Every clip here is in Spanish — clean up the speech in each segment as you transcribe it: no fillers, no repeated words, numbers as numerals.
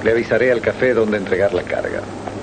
Le avisaré al café dónde entregar la carga.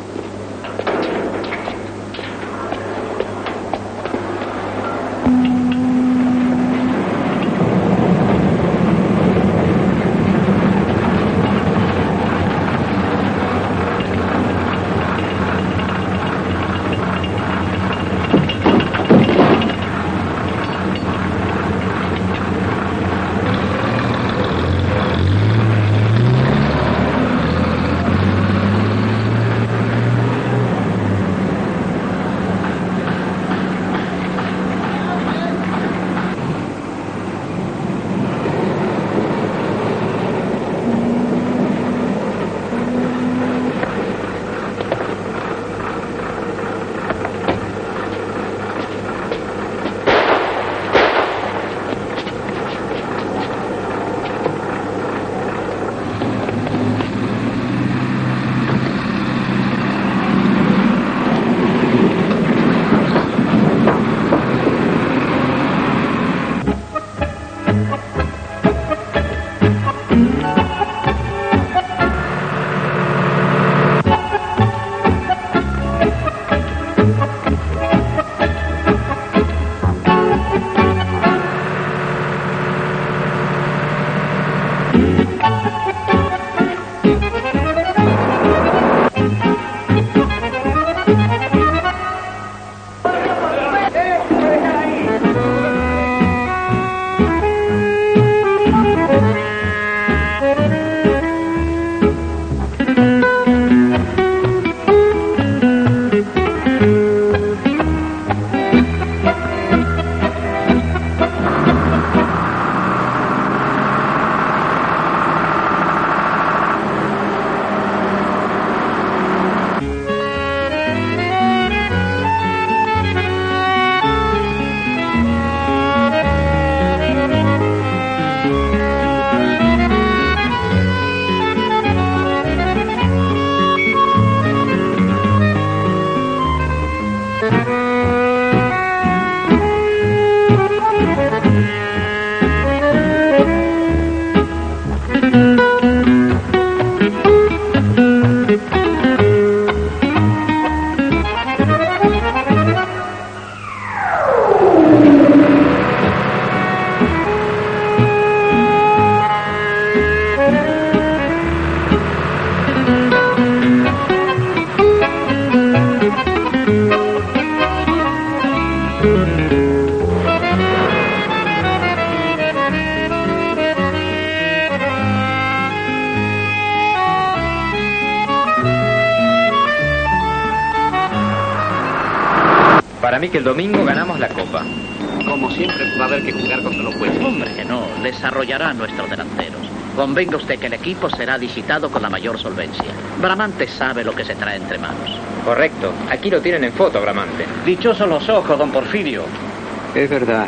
Para mí que el domingo ganamos la Copa. Como siempre, va a haber que jugar contra los jueces. Hombre, no, desarrollarán nuestros delanteros. Convenga usted que el equipo será visitado con la mayor solvencia. Bramante sabe lo que se trae entre manos. Correcto. Aquí lo tienen en foto, Bramante. Dichosos los ojos, don Porfirio. Es verdad.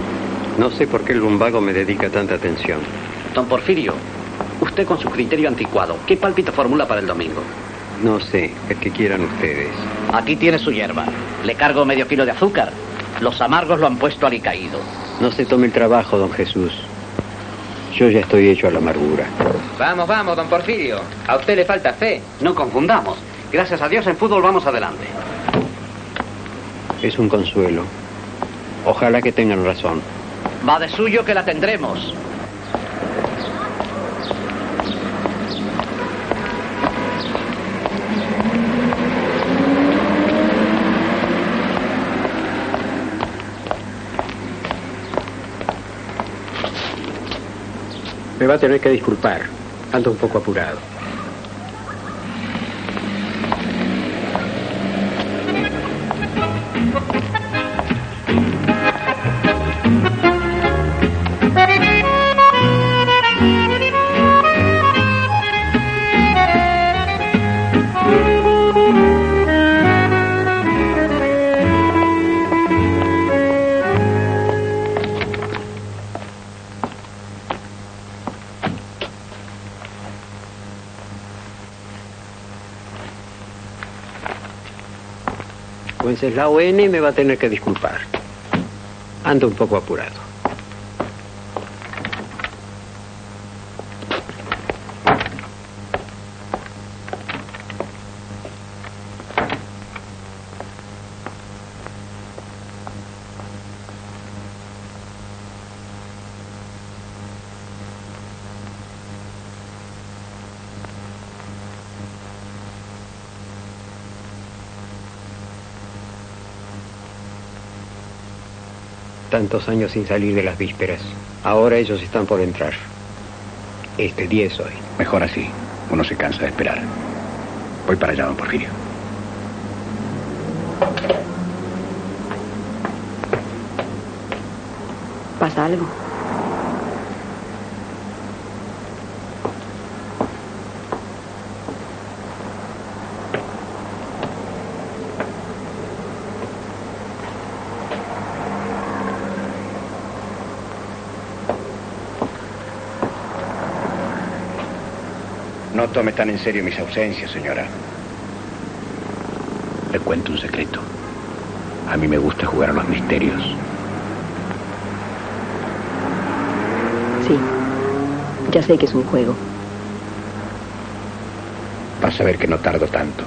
No sé por qué el lumbago me dedica tanta atención. Don Porfirio, usted con su criterio anticuado, ¿qué pálpito formula para el domingo? No sé, el que quieran ustedes. Aquí tiene su hierba. Le cargo medio kilo de azúcar. Los amargos lo han puesto alicaído. No se tome el trabajo, don Jesús. Yo ya estoy hecho a la amargura. Vamos, vamos, don Porfirio. A usted le falta fe. No confundamos. Gracias a Dios en fútbol vamos adelante. Es un consuelo. Ojalá que tengan razón. Va de suyo que la tendremos. Me va a tener que disculpar. Ando un poco apurado. Wenceslao N. me va a tener que disculpar. Ando un poco apurado. Tantos años sin salir de las vísperas. Ahora ellos están por entrar. Este 10 hoy. Mejor así. Uno se cansa de esperar. Voy para allá, don Porfirio. ¿Pasa algo? No tome tan en serio mis ausencias, señora. Le cuento un secreto. A mí me gusta jugar a los misterios. Sí. Ya sé que es un juego. Vas a ver que no tardo tanto.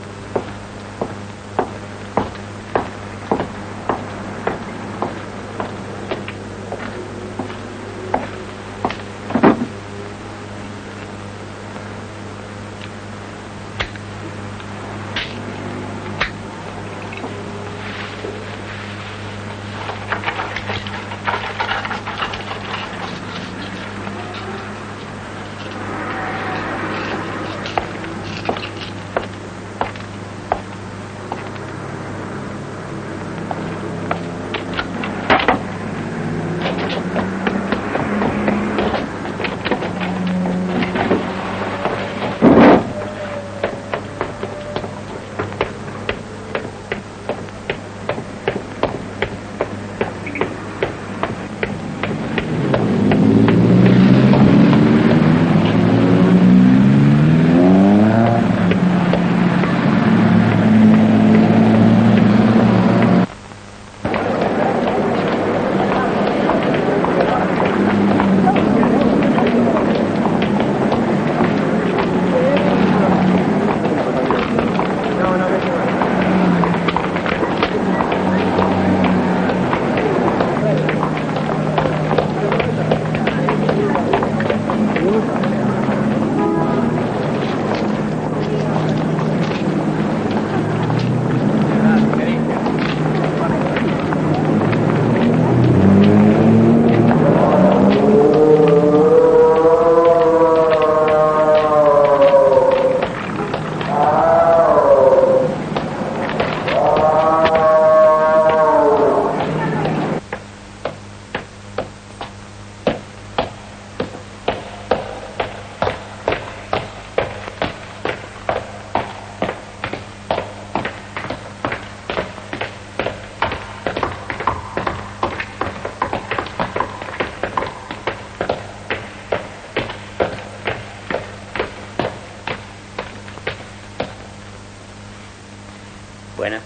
Buena.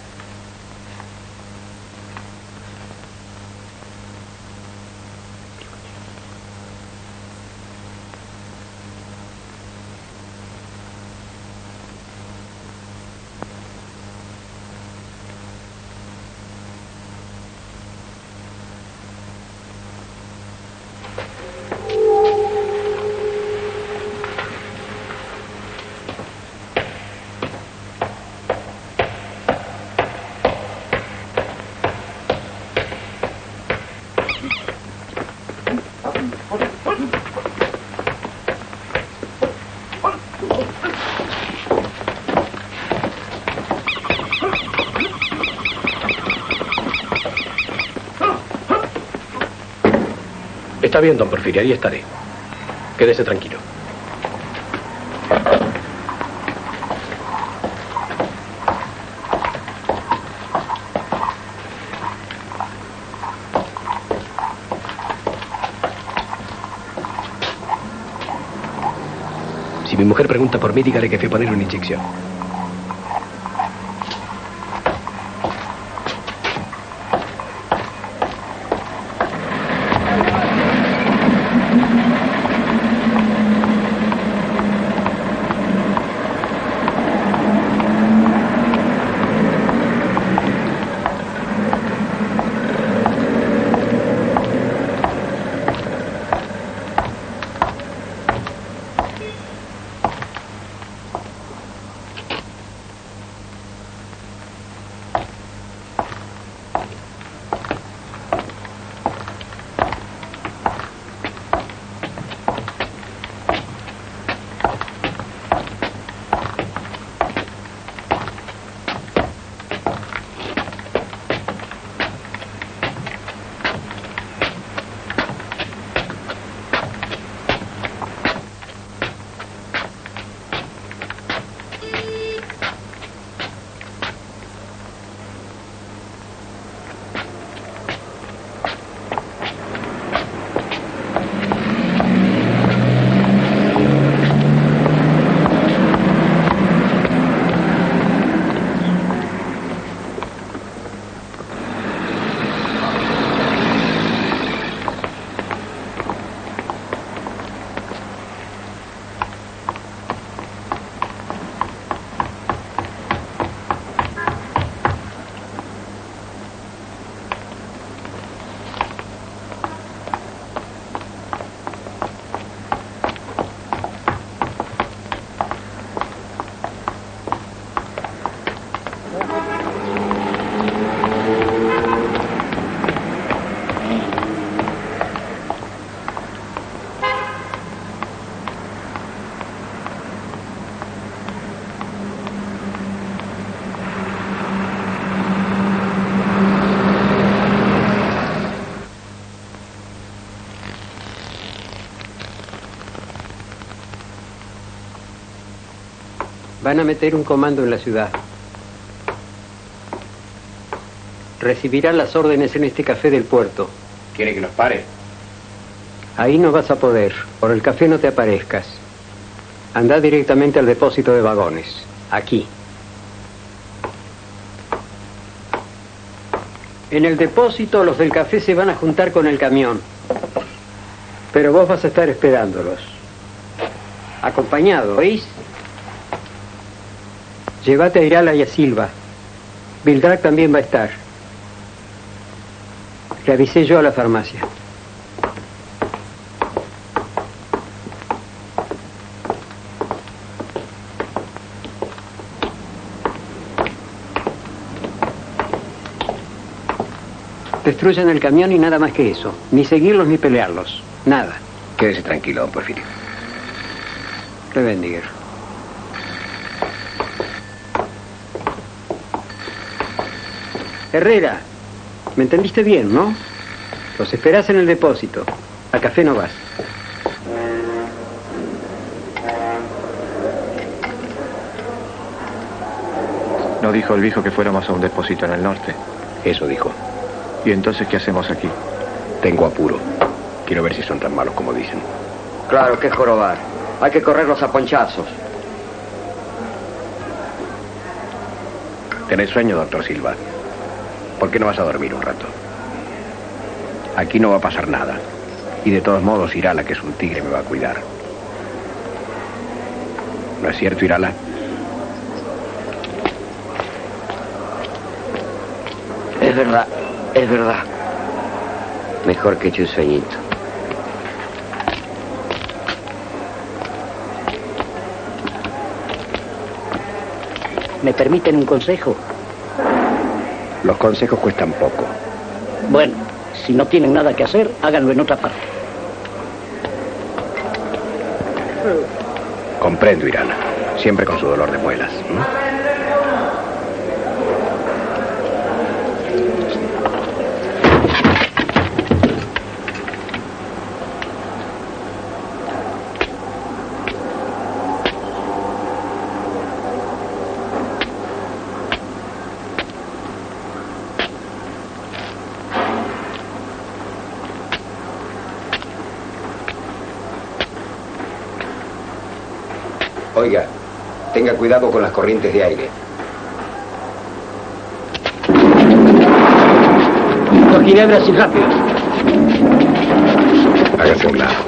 Está bien, don Porfirio, ahí estaré. Quédese tranquilo. Si mi mujer pregunta por mí, dígale que fui a poner una inyección. Van a meter un comando en la ciudad. Recibirán las órdenes en este café del puerto. ¿Quiere que los pare? Ahí no vas a poder. Por el café no te aparezcas. Anda directamente al depósito de vagones. Aquí. En el depósito los del café se van a juntar con el camión. Pero vos vas a estar esperándolos. Acompañado, ¿oís? Llévate a Irala y a Silva. Bildrack también va a estar. Le avisé yo a la farmacia. Destruyan el camión y nada más que eso. Ni seguirlos ni pelearlos. Nada. Quédese tranquilo, don Porfirio. Revendiger. Herrera, ¿me entendiste bien, no? Los esperás en el depósito. Al café no vas. ¿No dijo el viejo que fuéramos a un depósito en el norte? Eso dijo. ¿Y entonces qué hacemos aquí? Tengo apuro. Quiero ver si son tan malos como dicen. Claro, que jorobar. Hay que correrlos a ponchazos. ¿Tenés sueño, doctor Silva? ¿Por qué no vas a dormir un rato? Aquí no va a pasar nada. Y de todos modos, Irala, que es un tigre, me va a cuidar. ¿No es cierto, Irala? Es verdad, es verdad. Mejor que eche un sueñito. ¿Me permiten un consejo? Los consejos cuestan poco. Bueno, si no tienen nada que hacer, háganlo en otra parte. Comprendo, Irala. Siempre con su dolor de muelas. Oiga, tenga cuidado con las corrientes de aire. Dos ginebras y rápido. Hágase a un lado.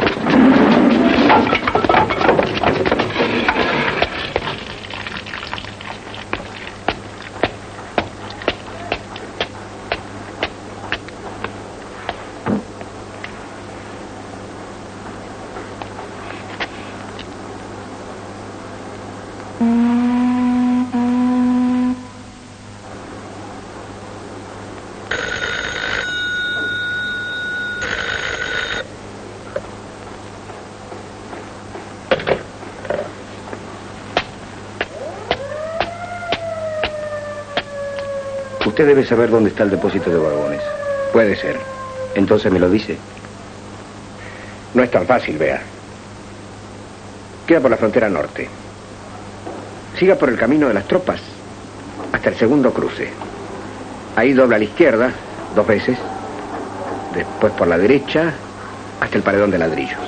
Usted debe saber dónde está el depósito de vagones. Puede ser. Entonces me lo dice. No es tan fácil, vea. Queda por la frontera norte. Siga por el camino de las tropas hasta el segundo cruce. Ahí dobla a la izquierda 2 veces. Después por la derecha hasta el paredón de ladrillos.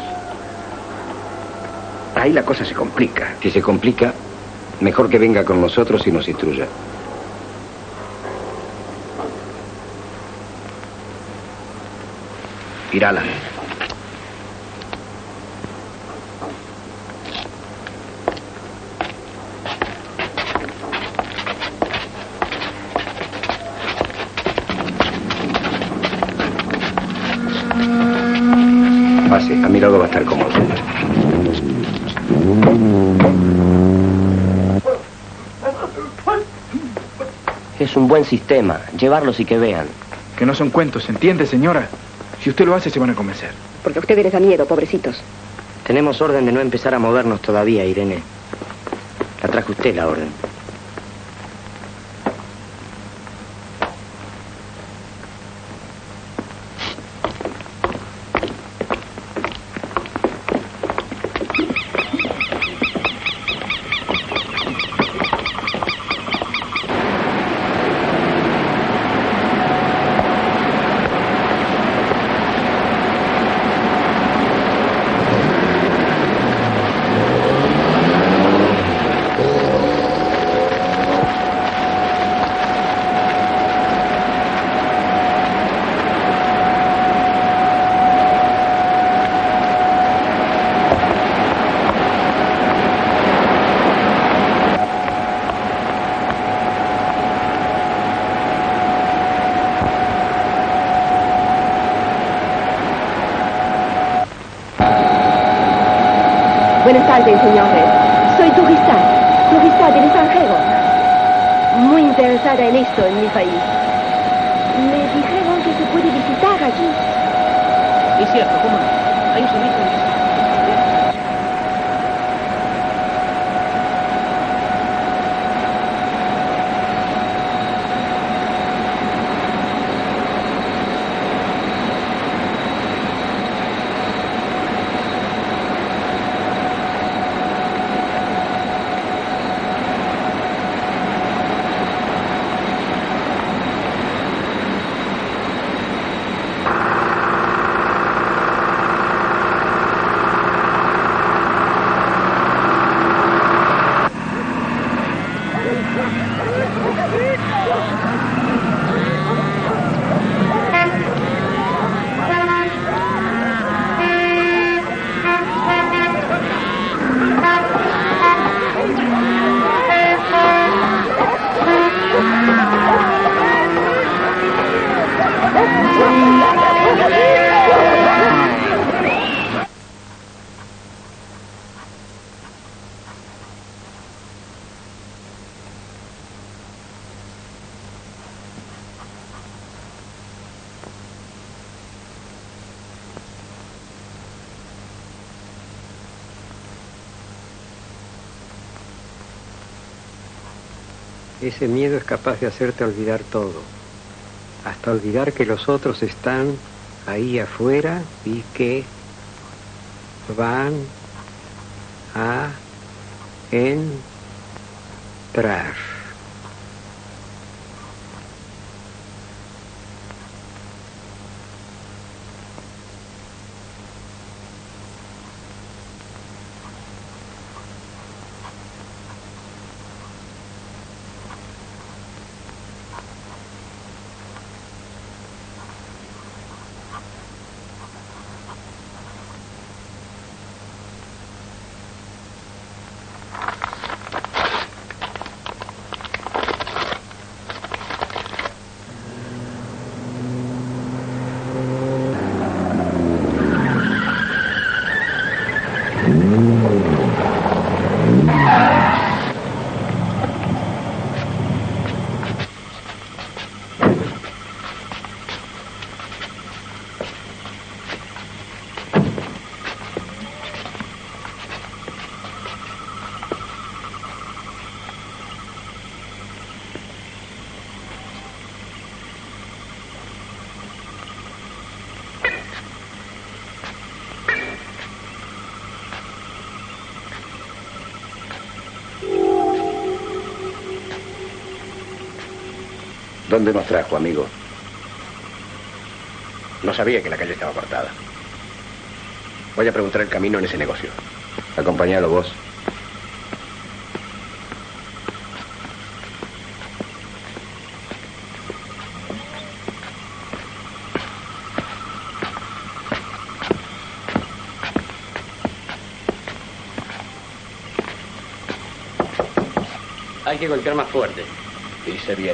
Ahí la cosa se complica. Si se complica, mejor que venga con nosotros y nos instruya. Irala. Pase, a mi lado va a estar cómodo. Es un buen sistema. Llevarlos y que vean. Que no son cuentos, ¿entiende, señora? Si usted lo hace, se van a convencer. Porque a ustedes les da miedo, pobrecitos. Tenemos orden de no empezar a movernos todavía, Irene. La trajo usted, la orden. Buenas tardes, señores. Soy turista del extranjero. Muy interesada en esto en mi país. Me dijeron que se puede visitar aquí. Es cierto, ¿cómo no? Hay un servicio de visita. Ese miedo es capaz de hacerte olvidar todo, hasta olvidar que los otros están ahí afuera y que van a entrar. ¿Dónde nos trajo, amigo? No sabía que la calle estaba cortada. Voy a preguntar el camino en ese negocio. Acompañalo vos. Hay que golpear más fuerte. Dice bien.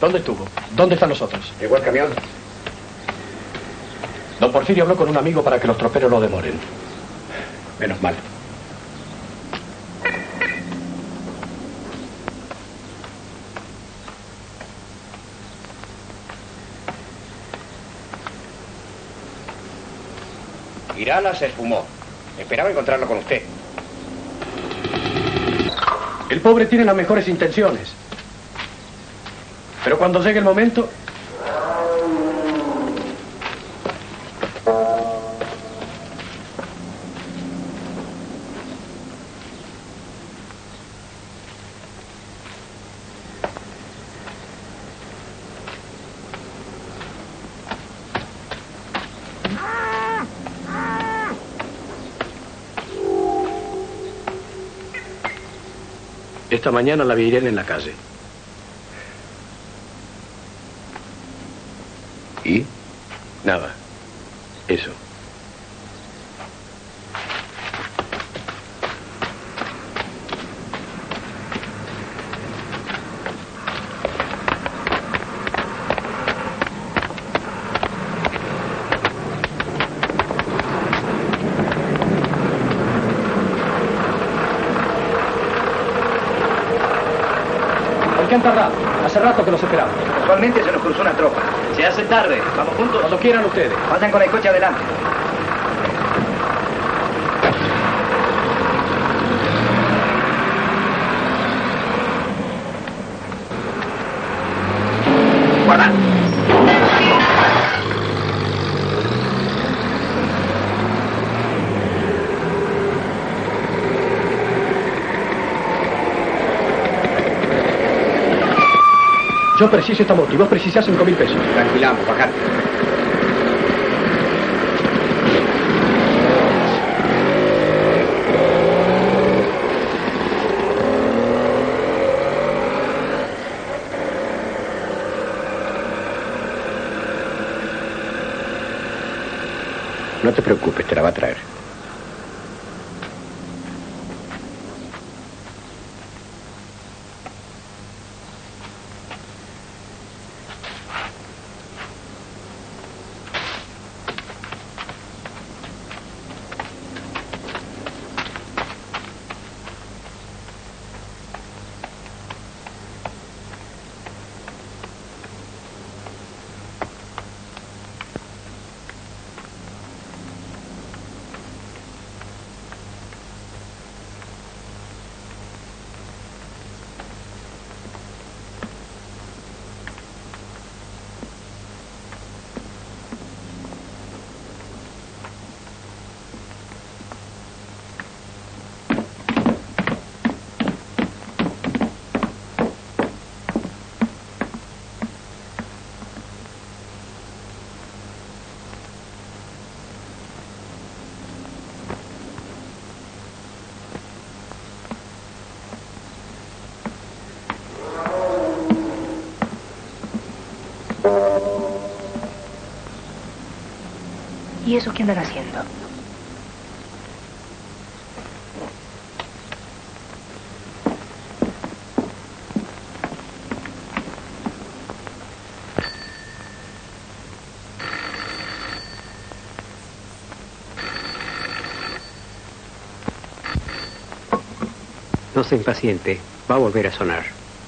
¿Dónde estuvo? ¿Dónde están los otros? ¿Llegó el camión? Don Porfirio habló con un amigo para que los troperos lo demoren. Menos mal. Irala se esfumó. Esperaba encontrarlo con usted. El pobre tiene las mejores intenciones. Pero cuando llegue el momento... Esta mañana la vi a Irene en la calle. ¿Y? Nada. Eso. ¿Por qué han tardado? Hace rato que los esperamos. Actualmente se nos cruzó una tropa. Se hace tarde. ¿Vamos juntos? Cuando quieran ustedes. Vayan con el coche adelante. Guarda. Yo preciso esta moto y vos precisás 5.000 pesos. Tranquilamos, bajate. No te preocupes, te la va a traer. ¿Y eso qué andan haciendo? No se impaciente, va a volver a sonar.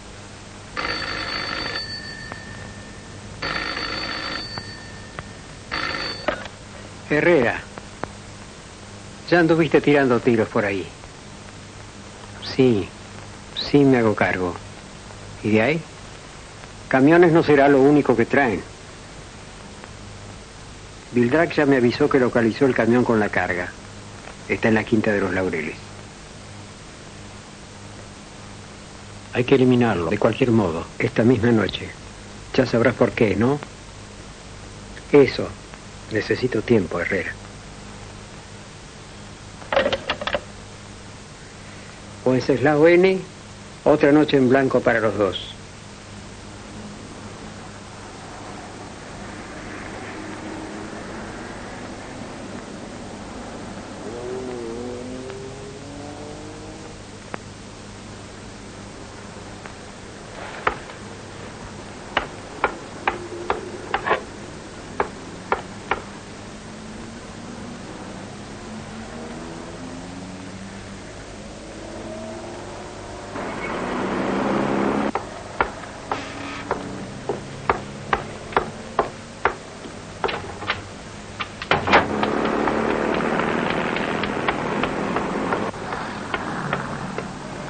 Herrera, ya anduviste tirando tiros por ahí. Sí, sí me hago cargo. ¿Y de ahí? Camiones no será lo único que traen. Bildrack ya me avisó que localizó el camión con la carga. Está en la Quinta de los Laureles. Hay que eliminarlo, de cualquier modo, esta misma noche. Ya sabrás por qué, ¿no? Eso. Necesito tiempo, Herrera. Wenceslao N., otra noche en blanco para los dos.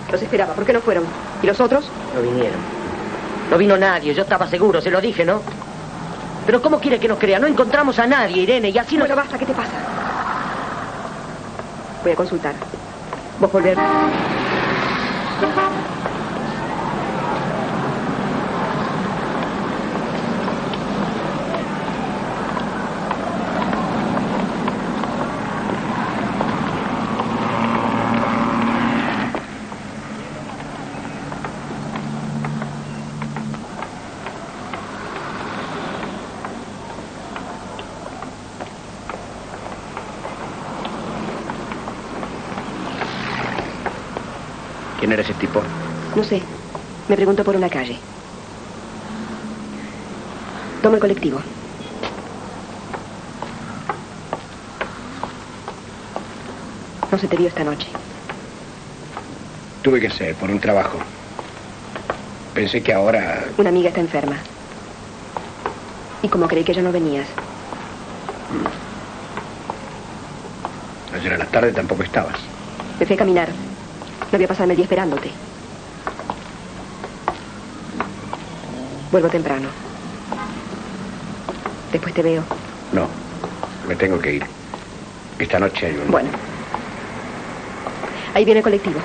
Los esperaba. ¿Por qué no fueron? ¿Y los otros? No vinieron. No vino nadie, yo estaba seguro, se lo dije, ¿no? Pero ¿cómo quiere que nos crea? No encontramos a nadie, Irene, y así no... Bueno, basta, ¿qué te pasa? Voy a consultar. ¿Vos volver? ¿Quién era ese tipo? No sé. Me preguntó por una calle. Toma el colectivo. No se te vio esta noche. Tuve que ser por un trabajo. Pensé que ahora... Una amiga está enferma. Y como creí que ya no venías. Ayer a la tarde tampoco estabas. Me fui a caminar. No voy a pasarme el día esperándote. Vuelvo temprano. Después te veo. No, me tengo que ir. Esta noche hay un... Bueno. Ahí viene el colectivo.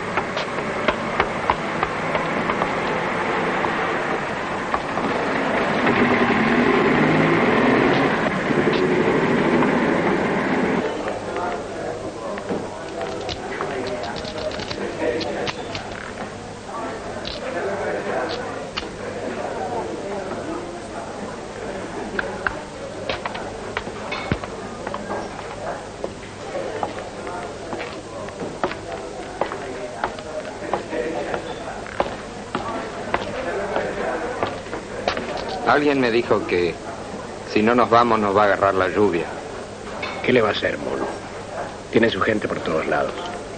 Alguien me dijo que si no nos vamos nos va a agarrar la lluvia. ¿Qué le va a hacer, Molo? Tiene su gente por todos lados.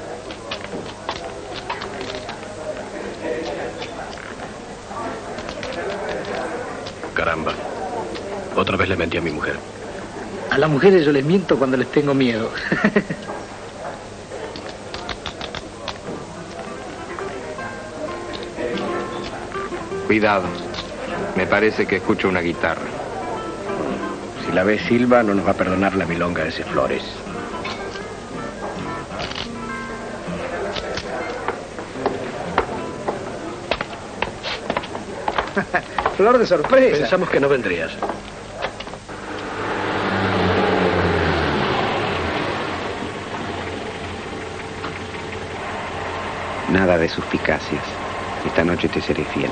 Caramba. Otra vez le mentí a mi mujer. A las mujeres yo les miento cuando les tengo miedo. Cuidado. Me parece que escucho una guitarra. Si la ve Silva, no nos va a perdonar la milonga de ese Flores. Flor de sorpresa. Pensamos que no vendrías. Nada de suspicacias. Esta noche te seré fiel.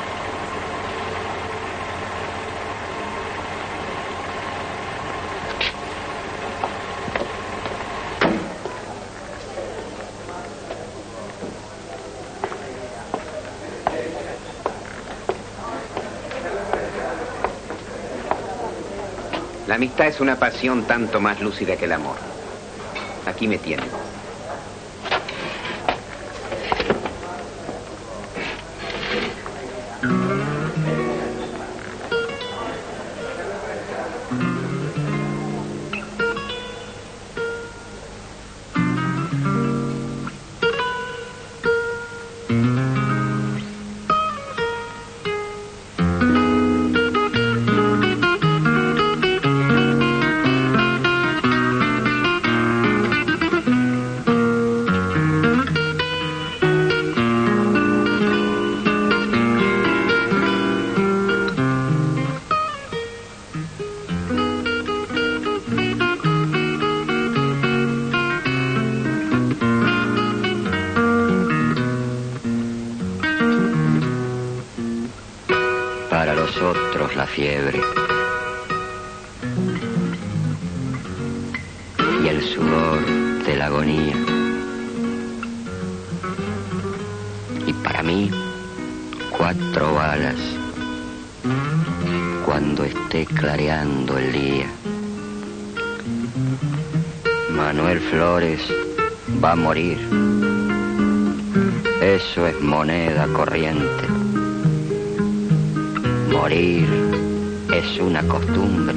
La amistad es una pasión tanto más lúcida que el amor. Aquí me tienen. Para los otros la fiebre y el sudor de la agonía. Y para mí, 4 balas cuando esté clareando el día. Manuel Flores va a morir. Eso es moneda corriente. Morir es una costumbre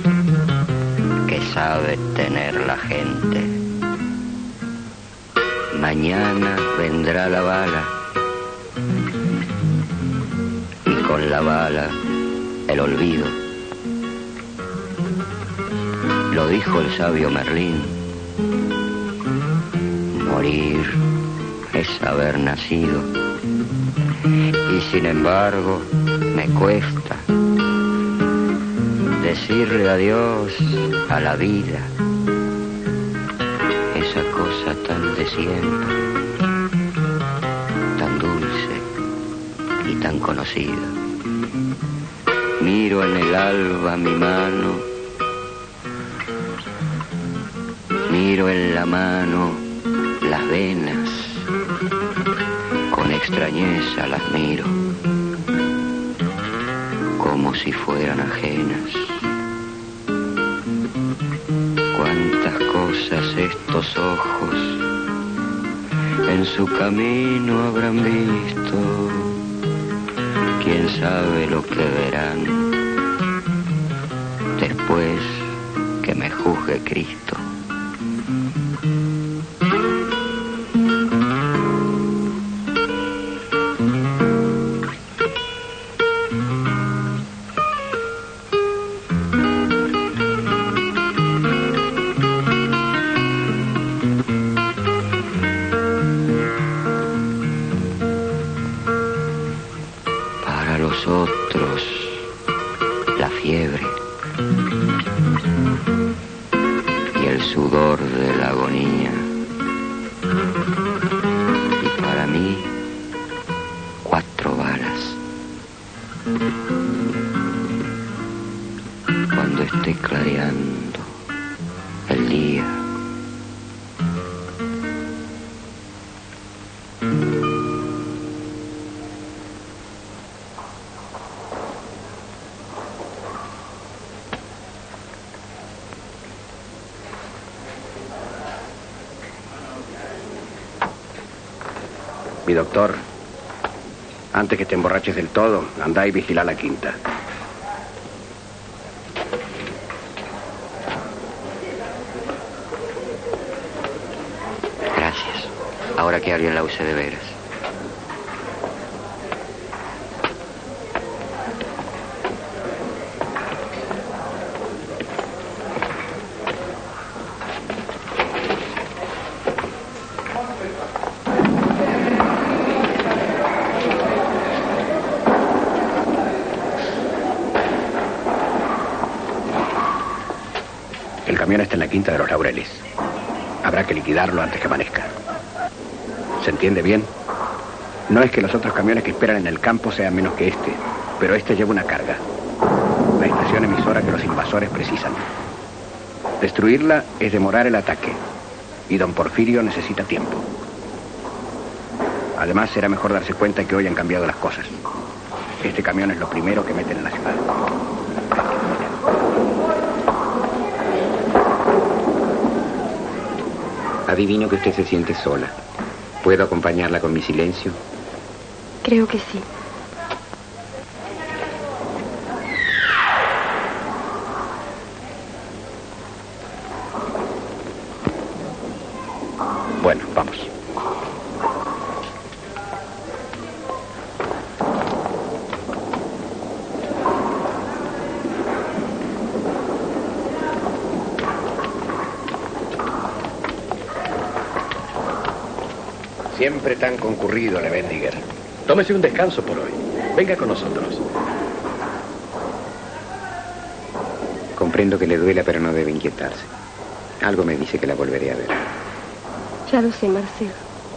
que sabe tener la gente. Mañana vendrá la bala y con la bala el olvido. Lo dijo el sabio Merlín. Morir es haber nacido. Y sin embargo me cuesta decirle adiós a la vida. Esa cosa tan de siempre, tan dulce y tan conocida. Miro en el alba mi mano, miro en la mano las venas, con extrañeza las miro, como si fueran ajenas. Cuántas cosas estos ojos en su camino habrán visto, quién sabe lo que verán después que me juzgue Cristo. Nosotros, la fiebre y el sudor de la agonía. Y para mí, 4 balas. Cuando esté clareando el día. Mi doctor, antes que te emborraches del todo, andá y vigila la quinta. Gracias. Ahora que alguien la use de veras. El camión está en la quinta de los Laureles. Habrá que liquidarlo antes que amanezca. ¿Se entiende bien? No es que los otros camiones que esperan en el campo sean menos que este, pero este lleva una carga. La estación emisora que los invasores precisan. Destruirla es demorar el ataque. Y don Porfirio necesita tiempo. Además, será mejor darse cuenta que hoy han cambiado las cosas. Este camión es lo primero que meten en la ciudad. Adivino que usted se siente sola. ¿Puedo acompañarla con mi silencio? Creo que sí. Bueno, vamos. Siempre tan concurrido, Levendiger. Tómese un descanso por hoy. Venga con nosotros. Comprendo que le duela, pero no debe inquietarse. Algo me dice que la volveré a ver. Ya lo sé, Marcelo.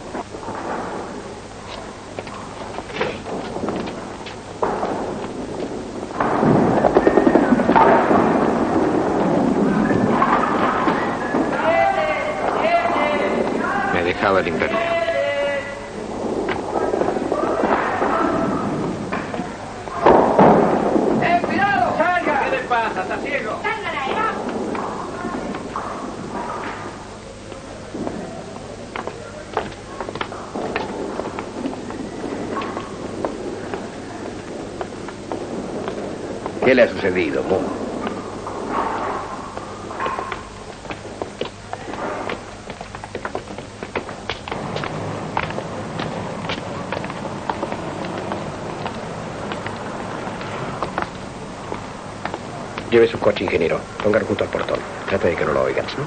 Me dejaba el impermeable. ¿Qué le ha sucedido, Mo? Lleve su coche, ingeniero. Póngalo junto al portón. Trate de que no lo oigan, ¿no?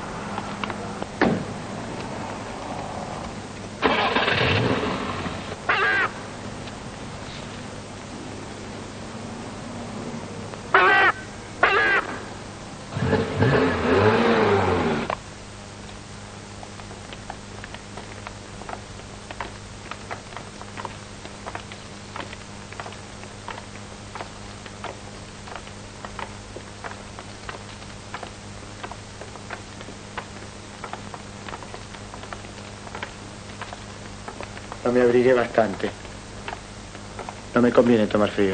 No me abrigué bastante. No me conviene tomar frío.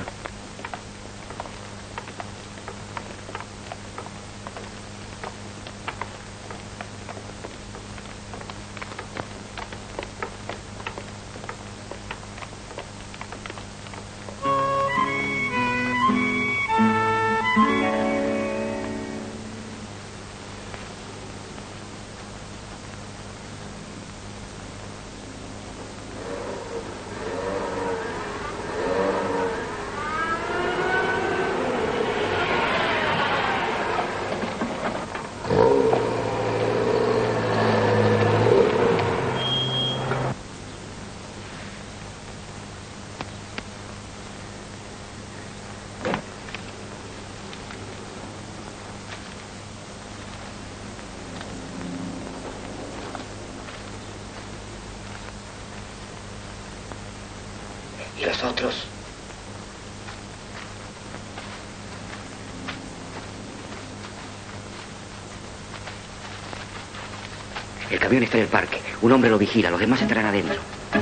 ¿Y los otros? El camión está en el parque. Un hombre lo vigila. Los demás estarán adentro.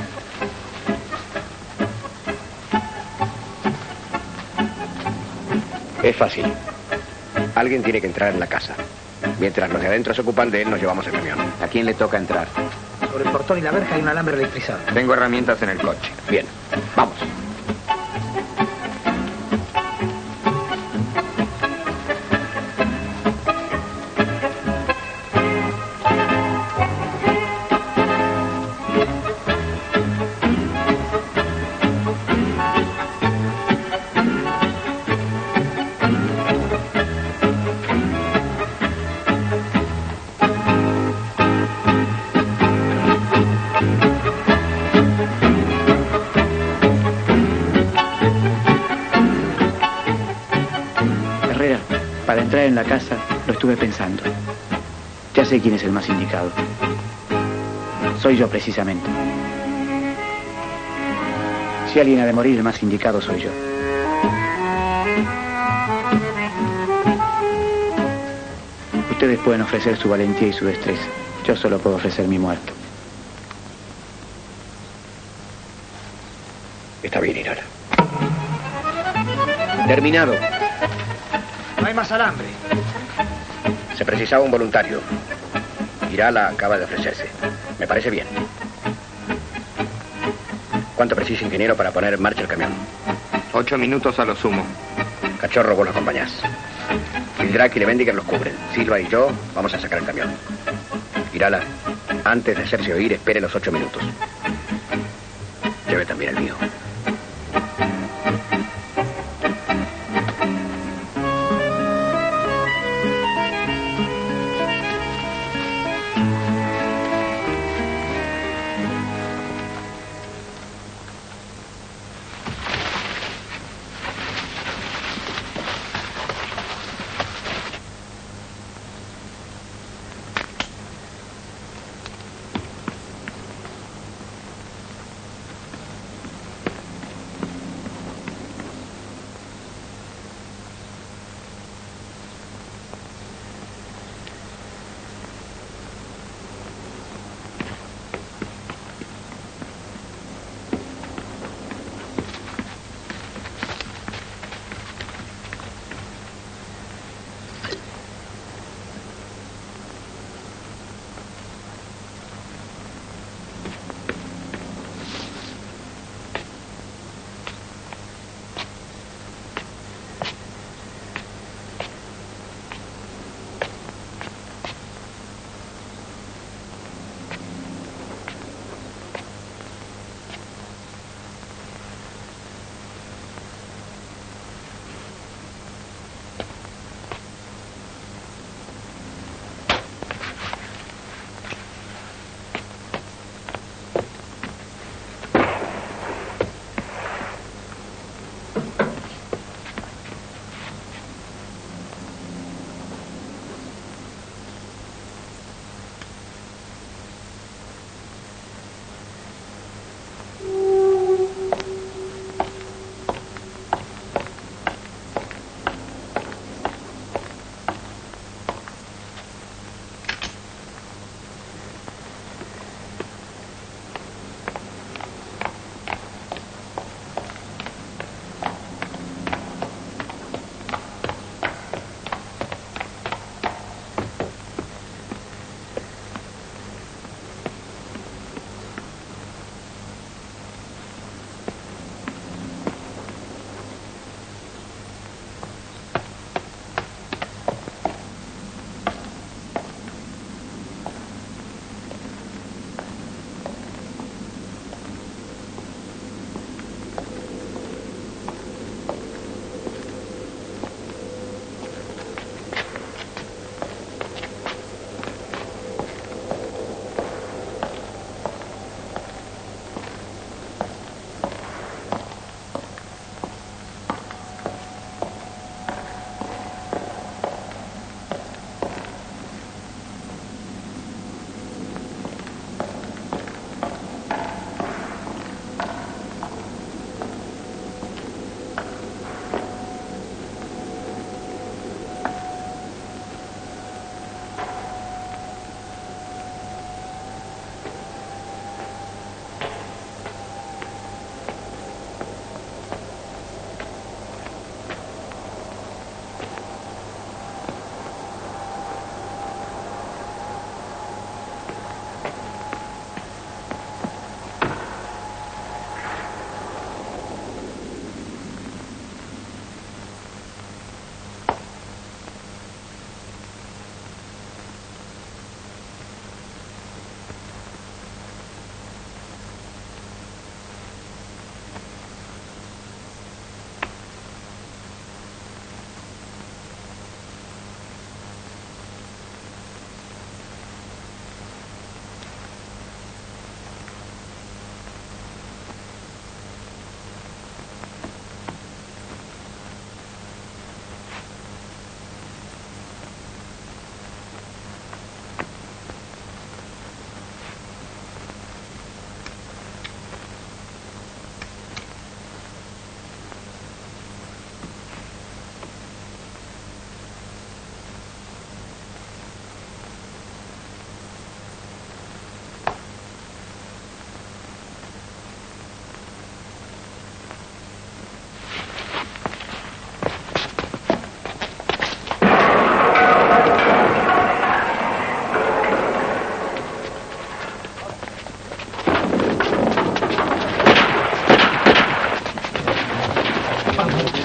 Es fácil. Alguien tiene que entrar en la casa. Mientras los de adentro se ocupan de él, nos llevamos el camión. ¿A quién le toca entrar? Sobre el portón y la verja hay un alambre electrizado. Tengo herramientas en el coche. Bien, vamos. Para entrar en la casa, lo estuve pensando. Ya sé quién es el más indicado. Soy yo, precisamente. Si alguien ha de morir, el más indicado soy yo. Ustedes pueden ofrecer su valentía y su destreza. Yo solo puedo ofrecer mi muerto. Está bien, Irala. Terminado. No hay más alambre. Se precisaba un voluntario. Irala acaba de ofrecerse. Me parece bien. ¿Cuánto precisa, ingeniero, para poner en marcha el camión? 8 minutos a lo sumo. Cachorro, vos lo acompañás. Sildrack y Levendiger los cubren. Silva y yo vamos a sacar el camión. Irala, antes de hacerse oír, espere los 8 minutos. Lleve también el mío.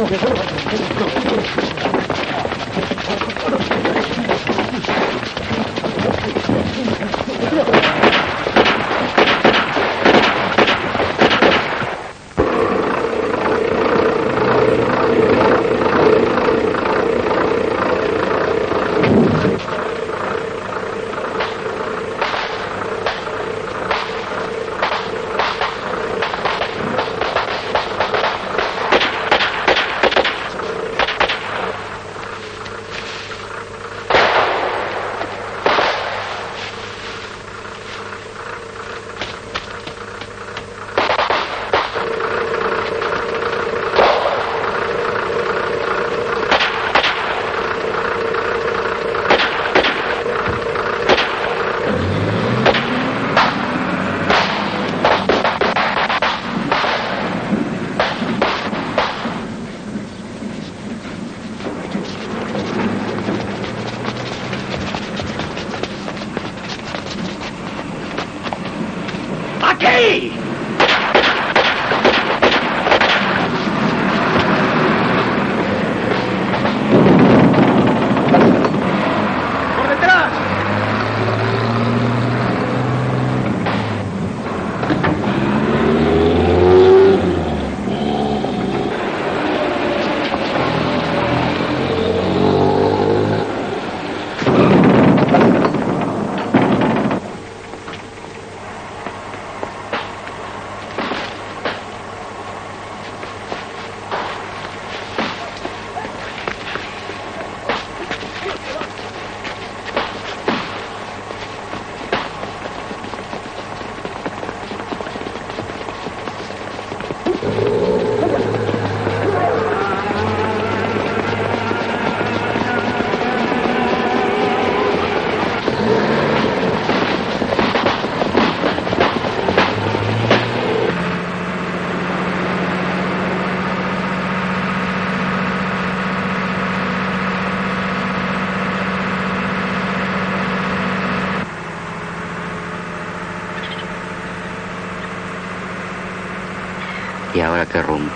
¿Y ahora qué rumbo?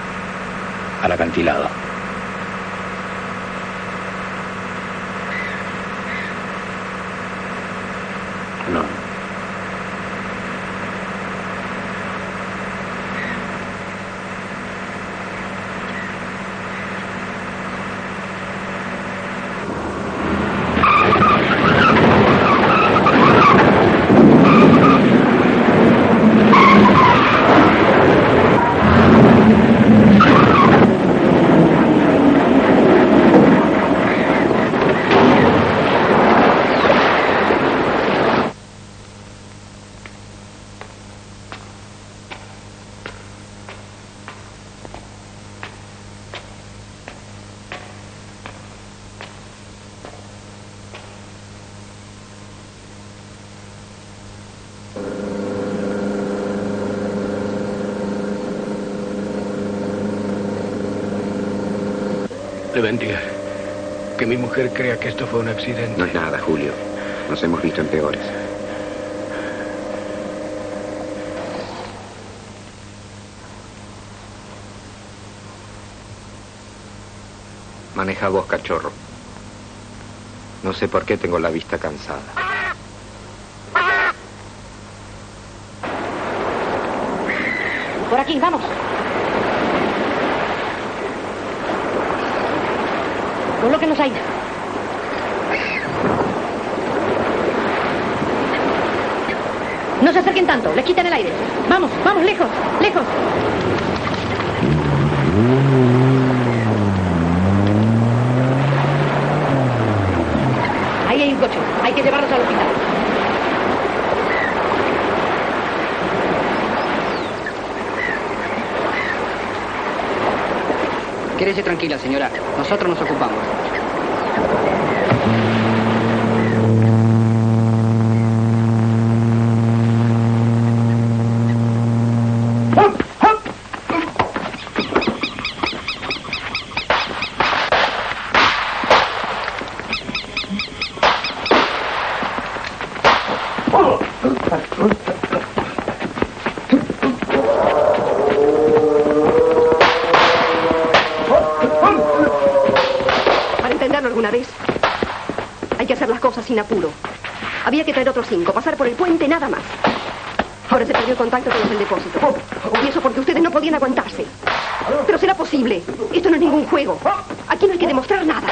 Al acantilado. No. Le bendiga. Que mi mujer crea que esto fue un accidente. No es nada, Julio. Nos hemos visto en peores. Maneja vos, cachorro. No sé por qué tengo la vista cansada. Por aquí, vamos. Colóquenos ahí. No se acerquen tanto, les quitan el aire. Vamos, vamos, lejos, lejos. Ahí hay un coche, hay que llevarlos al hospital. Quédese tranquila, señora. Nosotros nos ocupamos. alguna vez? Hay que hacer las cosas sin apuro. Había que traer otros 5, pasar por el puente, nada más. Ahora se perdió el contacto con los del depósito. Y eso porque ustedes no podían aguantarse. Pero será posible. Esto no es ningún juego. Aquí no hay que demostrar nada.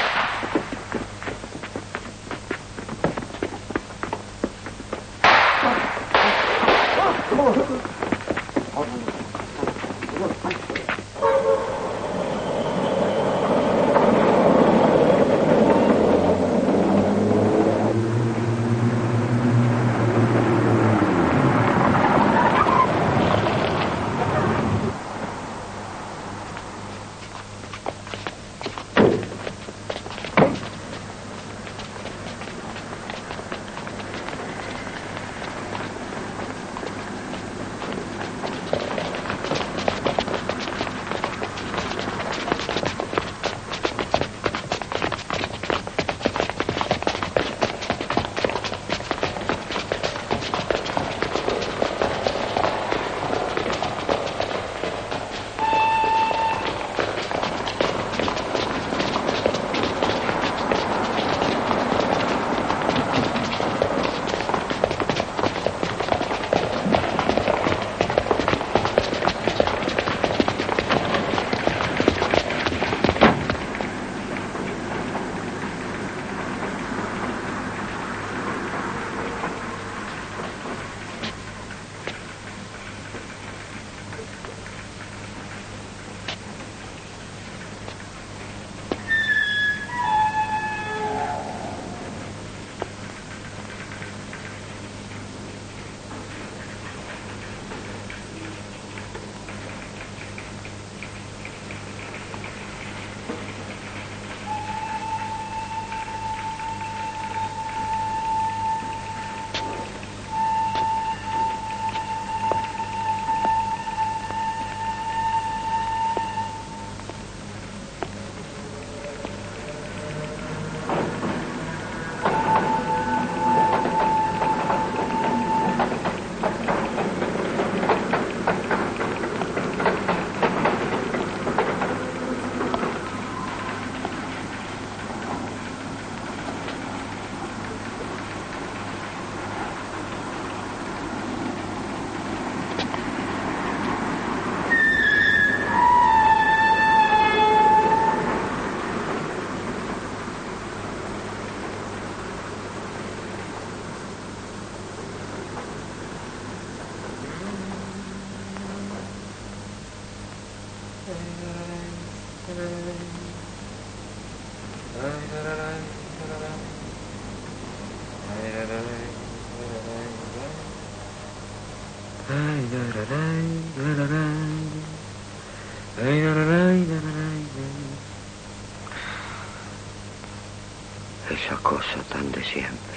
Esa cosa tan de siempre,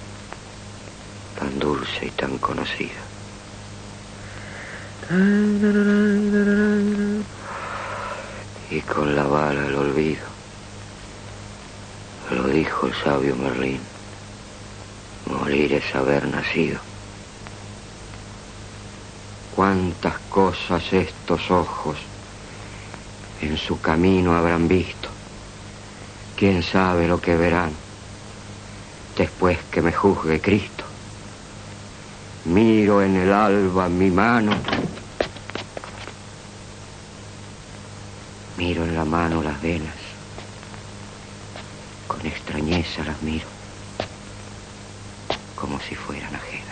tan dulce y tan conocida. Y con la bala el olvido, lo dijo el sabio Merlín, morir es haber nacido. Cuántas cosas estos ojos en su camino habrán visto. Quién sabe lo que verán después que me juzgue Cristo. Miro en el alba mi mano, miro en la mano las venas, con extrañeza las miro, como si fueran ajenas.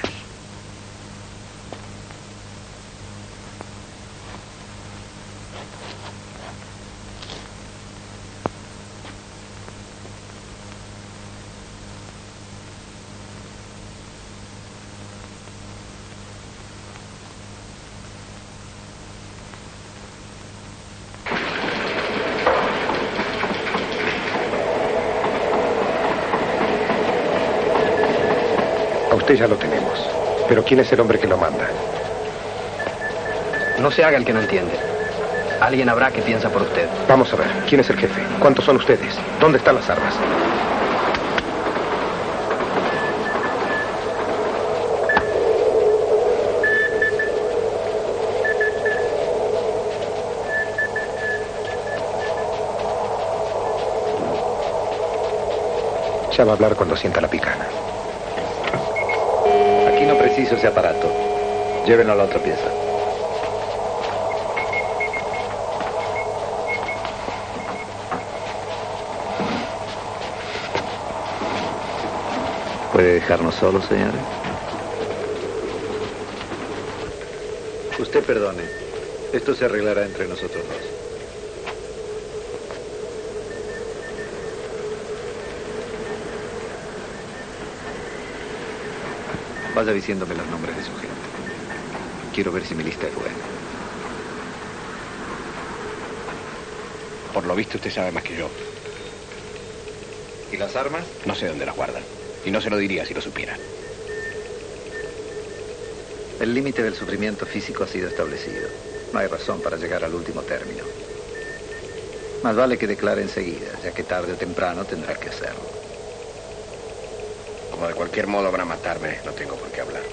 Usted ya lo tenemos. Pero ¿quién es el hombre que lo manda? No se haga el que no entiende. Alguien habrá que piensa por usted. Vamos a ver. ¿Quién es el jefe? ¿Cuántos son ustedes? ¿Dónde están las armas? Ya va a hablar cuando sienta la picana. Aquí no preciso ese aparato. Llévenlo a la otra pieza. ¿Puede dejarnos solos, señores? Usted perdone. Esto se arreglará entre nosotros dos. Vaya diciéndome los nombres de su gente. Quiero ver si mi lista es buena. Por lo visto usted sabe más que yo. ¿Y las armas? No sé dónde las guardan. Y no se lo diría si lo supiera. El límite del sufrimiento físico ha sido establecido. No hay razón para llegar al último término. Más vale que declare enseguida, ya que tarde o temprano tendrá que hacerlo. Como de cualquier modo van a matarme, no tengo por qué hablar.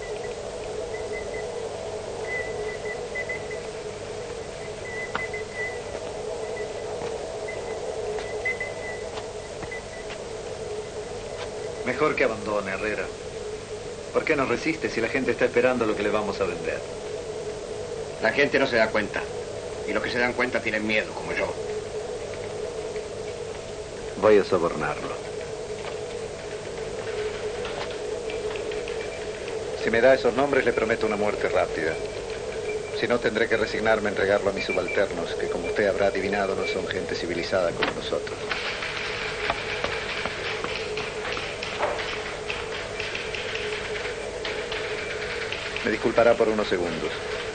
Mejor que abandone, Herrera. ¿Por qué no resiste si la gente está esperando lo que le vamos a vender? La gente no se da cuenta. Y los que se dan cuenta tienen miedo, como yo. Voy a sobornarlo. Si me da esos nombres, le prometo una muerte rápida. Si no, tendré que resignarme a entregarlo a mis subalternos, que como usted habrá adivinado, no son gente civilizada como nosotros. Me disculpará por unos segundos.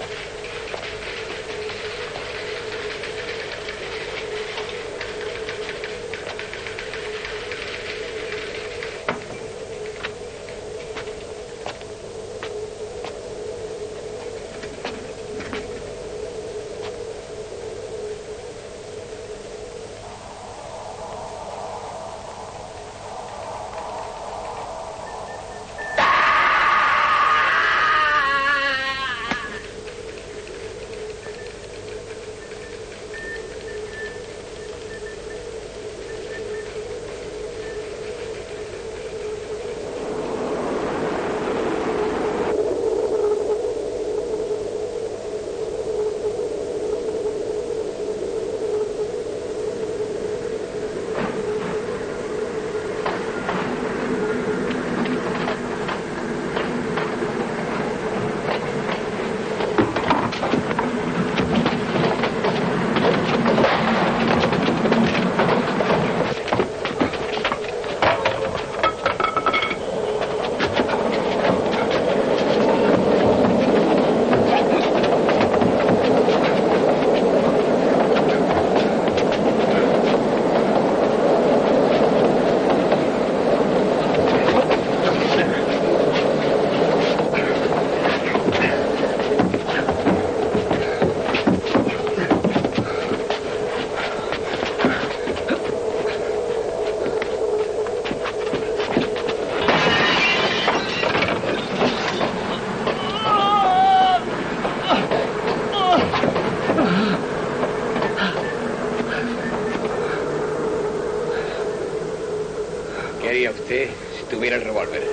usted si tuviera el revólver?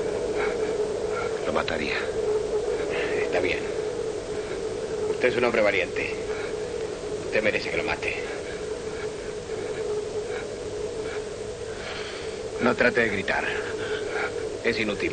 Lo mataría. Está bien. Usted es un hombre valiente. Usted merece que lo mate. No trate de gritar. Es inútil.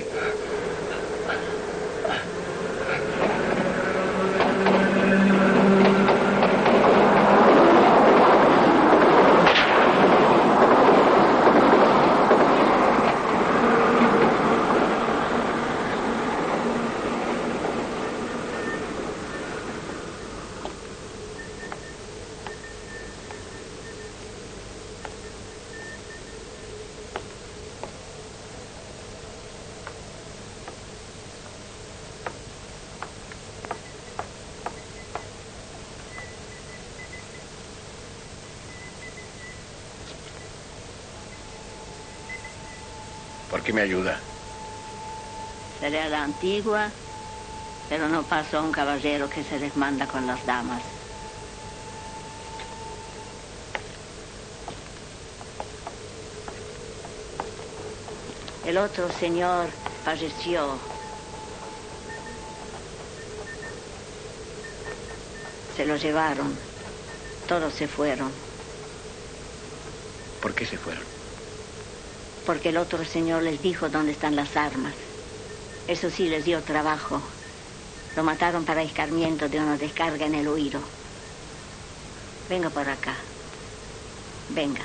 ¿Por qué me ayuda? Seré a la antigua, pero no paso a un caballero que se desmanda con las damas. El otro señor falleció. Se lo llevaron. Todos se fueron. ¿Por qué se fueron? Porque el otro señor les dijo dónde están las armas. Eso sí les dio trabajo. Lo mataron para escarmiento de una descarga en el oído. Venga por acá. Venga.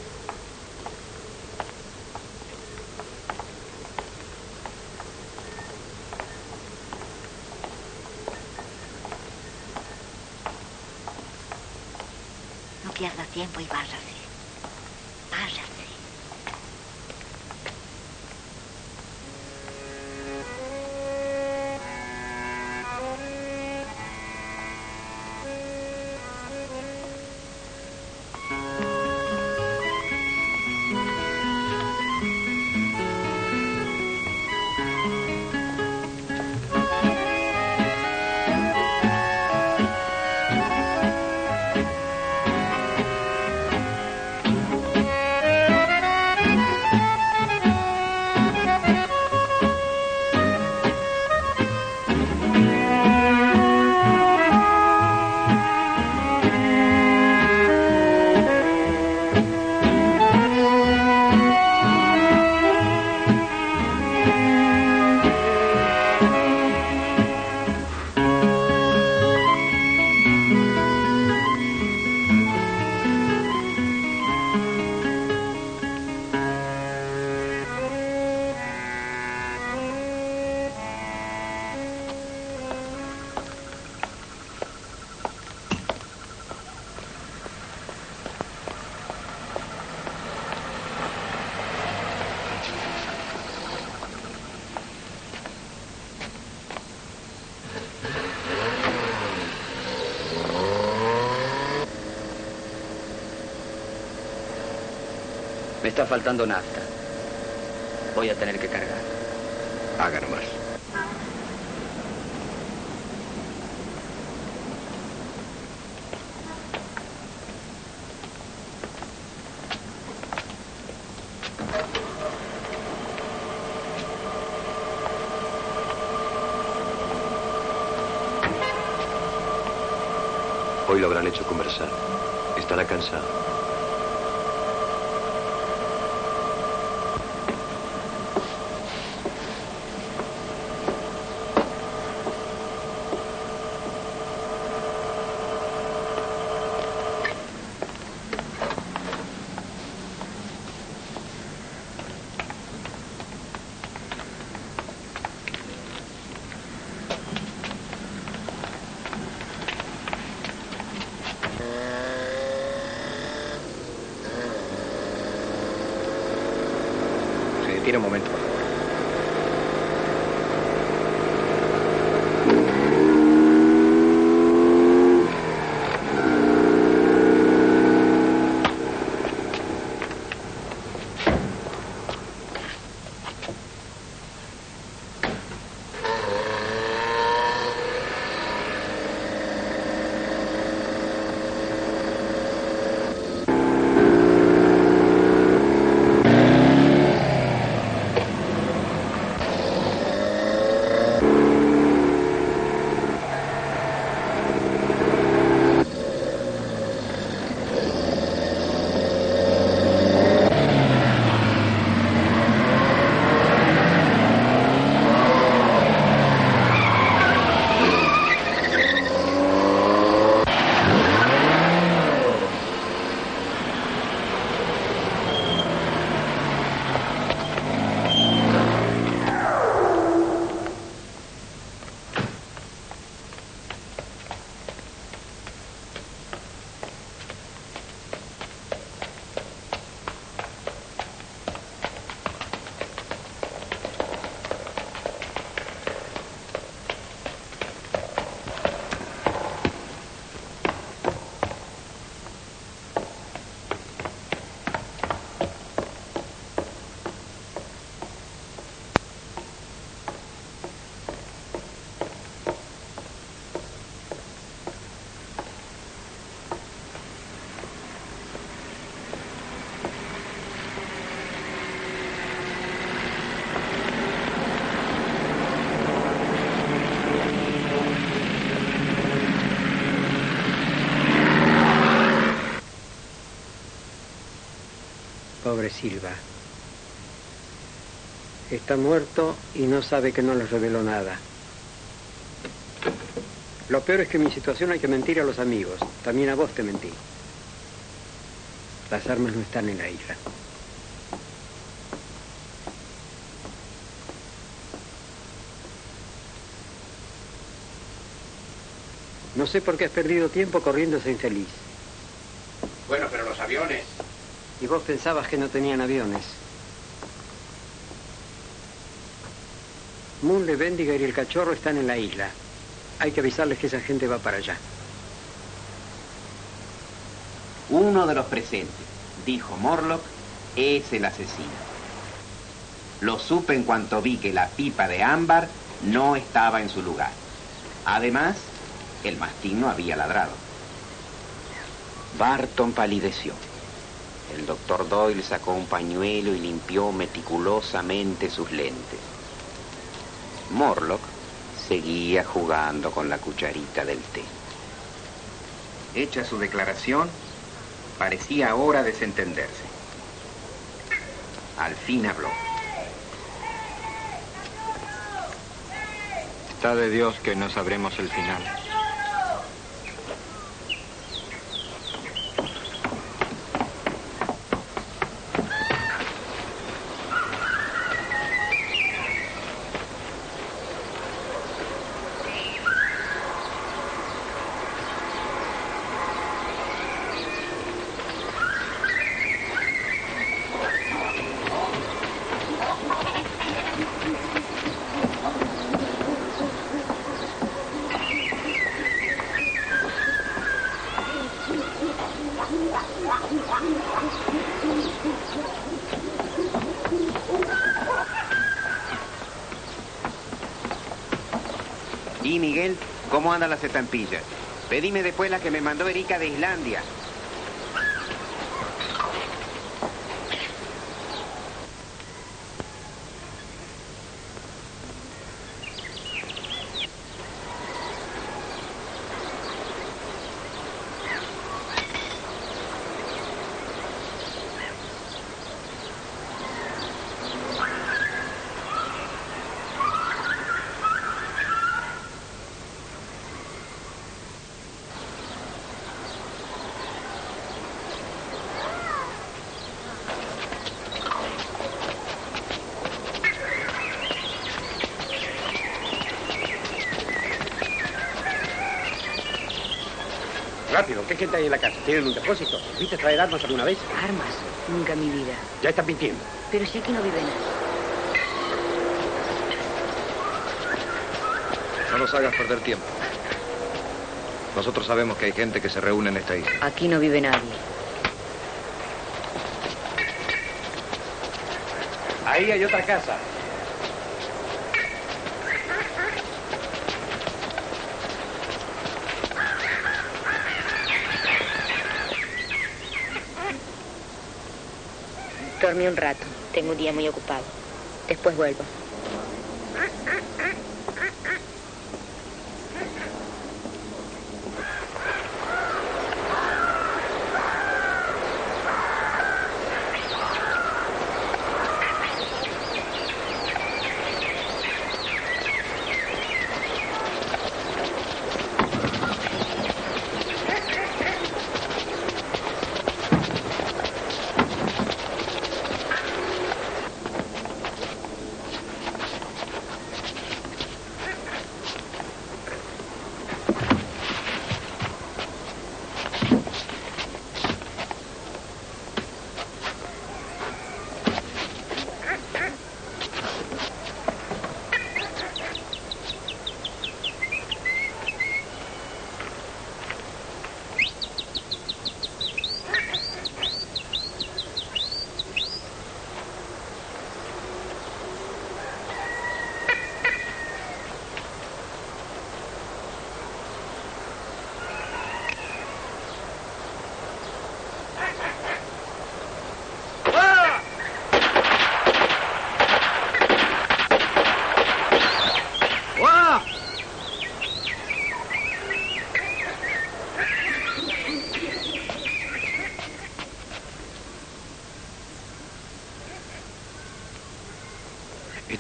No pierda tiempo y váyase. Váyase. Me está faltando nafta. Voy a tener que cargar. Haga nomás. Hoy lo habrán hecho conversar. Estará cansado. Tiene un momento, por favor. Pobre Silva. Está muerto y no sabe que no les reveló nada. Lo peor es que en mi situación hay que mentir a los amigos. También a vos te mentí. Las armas no están en la isla. No sé por qué has perdido tiempo corriendo ese infeliz. Bueno, pero los aviones. Y vos pensabas que no tenían aviones. Moon, Bendiger y el cachorro están en la isla. Hay que avisarles que esa gente va para allá. Uno de los presentes, dijo Morlock, es el asesino. Lo supe en cuanto vi que la pipa de ámbar no estaba en su lugar. Además, el mastín no había ladrado. Barton palideció. El doctor Doyle sacó un pañuelo y limpió meticulosamente sus lentes. Morlock seguía jugando con la cucharita del té. Hecha su declaración, parecía hora desentenderse. Al fin habló. Está de Dios que no sabremos el final. Y Miguel, ¿cómo andan las estampillas? Pedime después la que me mandó Erika de Islandia. Rápido, ¿qué gente hay en la casa? ¿Tienen un depósito? ¿Viste traer armas alguna vez? Armas, nunca en mi vida. Ya están mintiendo. Pero si aquí no vive nadie. No nos hagas perder tiempo. Nosotros sabemos que hay gente que se reúne en esta isla. Aquí no vive nadie. Ahí hay otra casa. Dormí un rato. Tengo un día muy ocupado. Después vuelvo.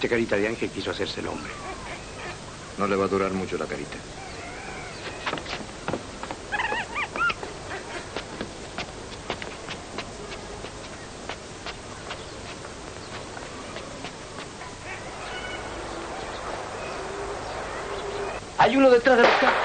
Este carita de ángel quiso hacerse el hombre. No le va a durar mucho la carita. Hay uno detrás de los carros.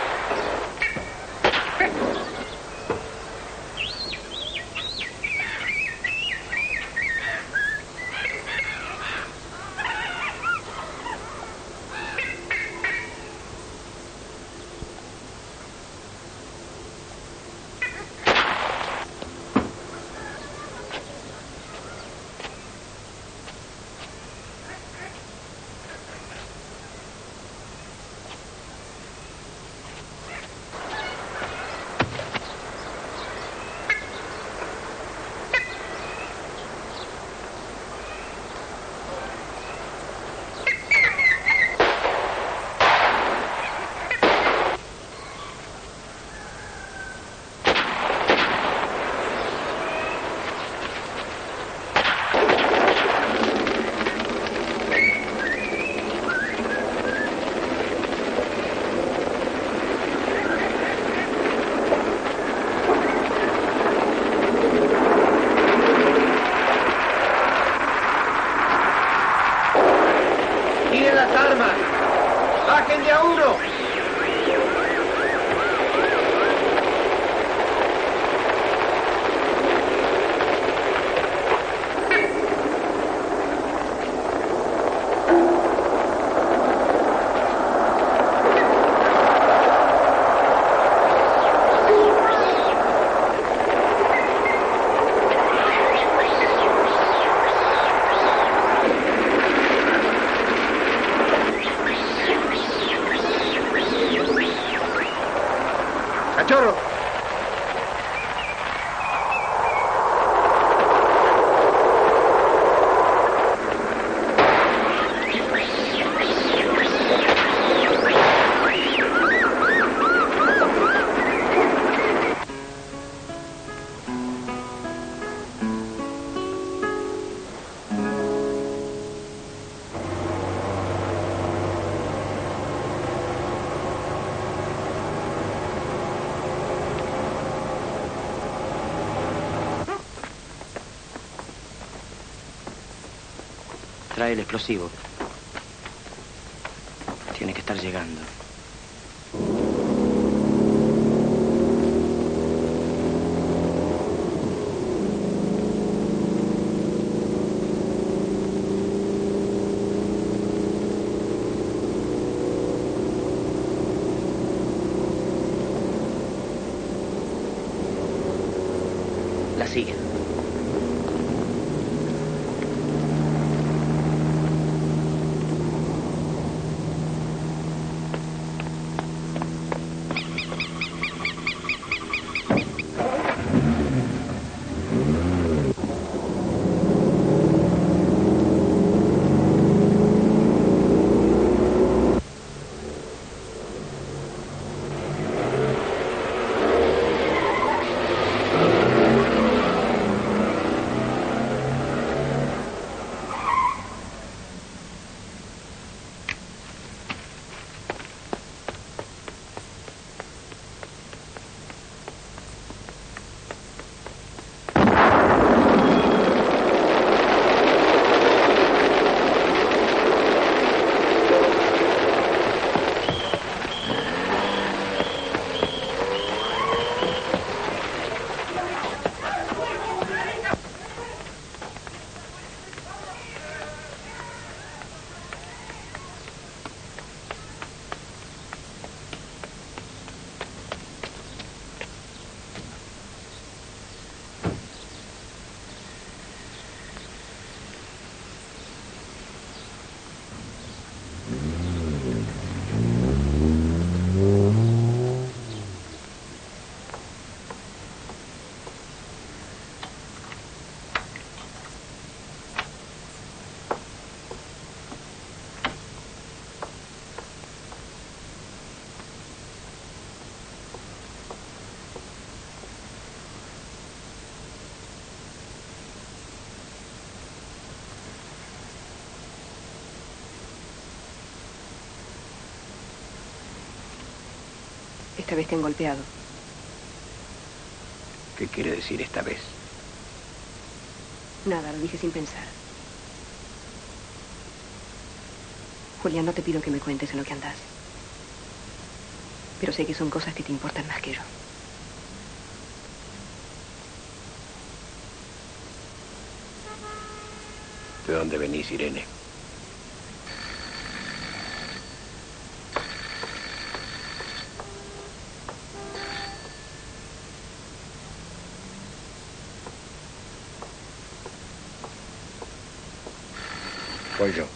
Trae el explosivo. Tiene que estar llegando. La sigue. Esta vez te han golpeado. ¿Qué quiere decir esta vez? Nada, lo dije sin pensar. Julián, no te pido que me cuentes en lo que andas. Pero sé que son cosas que te importan más que yo. ¿De dónde venís, Irene? Voy yo.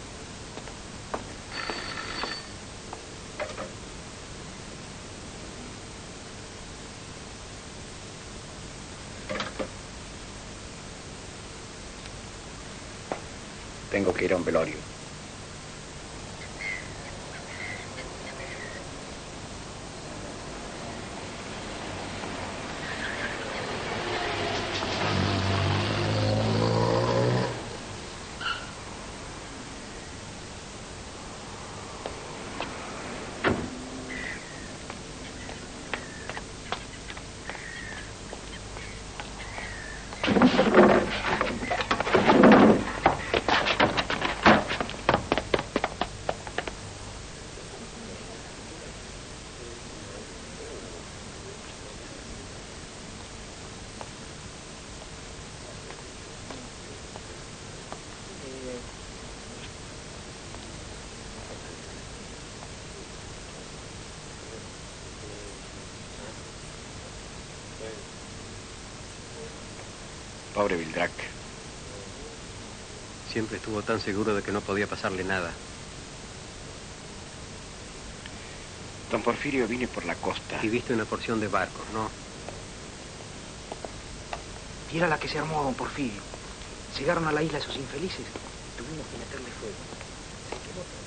Tengo que ir a un velorio. Pobre Vildrac. Siempre estuvo tan seguro de que no podía pasarle nada. Don Porfirio, vine por la costa. Y viste una porción de barcos, ¿no? Y era la que se armó, don Porfirio. Llegaron a la isla esos infelices. Tuvimos que meterle fuego. Se quemó todo.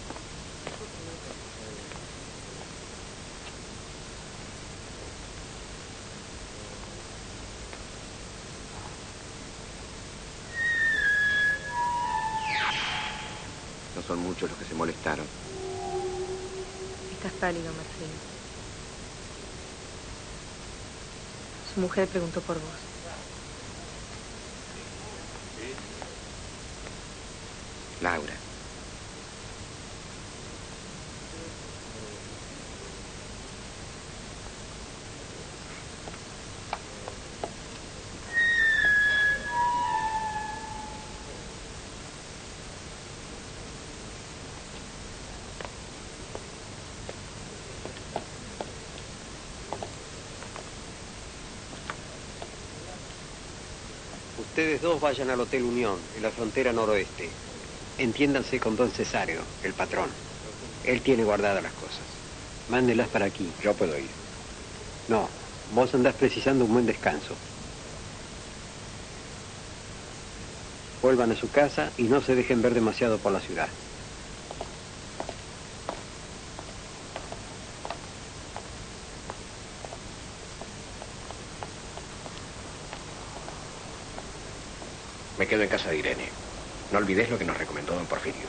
No son muchos los que se molestaron. Estás pálido, Marcelo. Su mujer preguntó por vos. Laura. Ustedes dos vayan al Hotel Unión, en la frontera noroeste. Entiéndanse con don Cesario, el patrón. Él tiene guardadas las cosas. Mándelas para aquí. Yo puedo ir. No, vos andás precisando un buen descanso. Vuelvan a su casa y no se dejen ver demasiado por la ciudad. Me quedo en casa de Irene. No olvides lo que nos recomendó don Porfirio.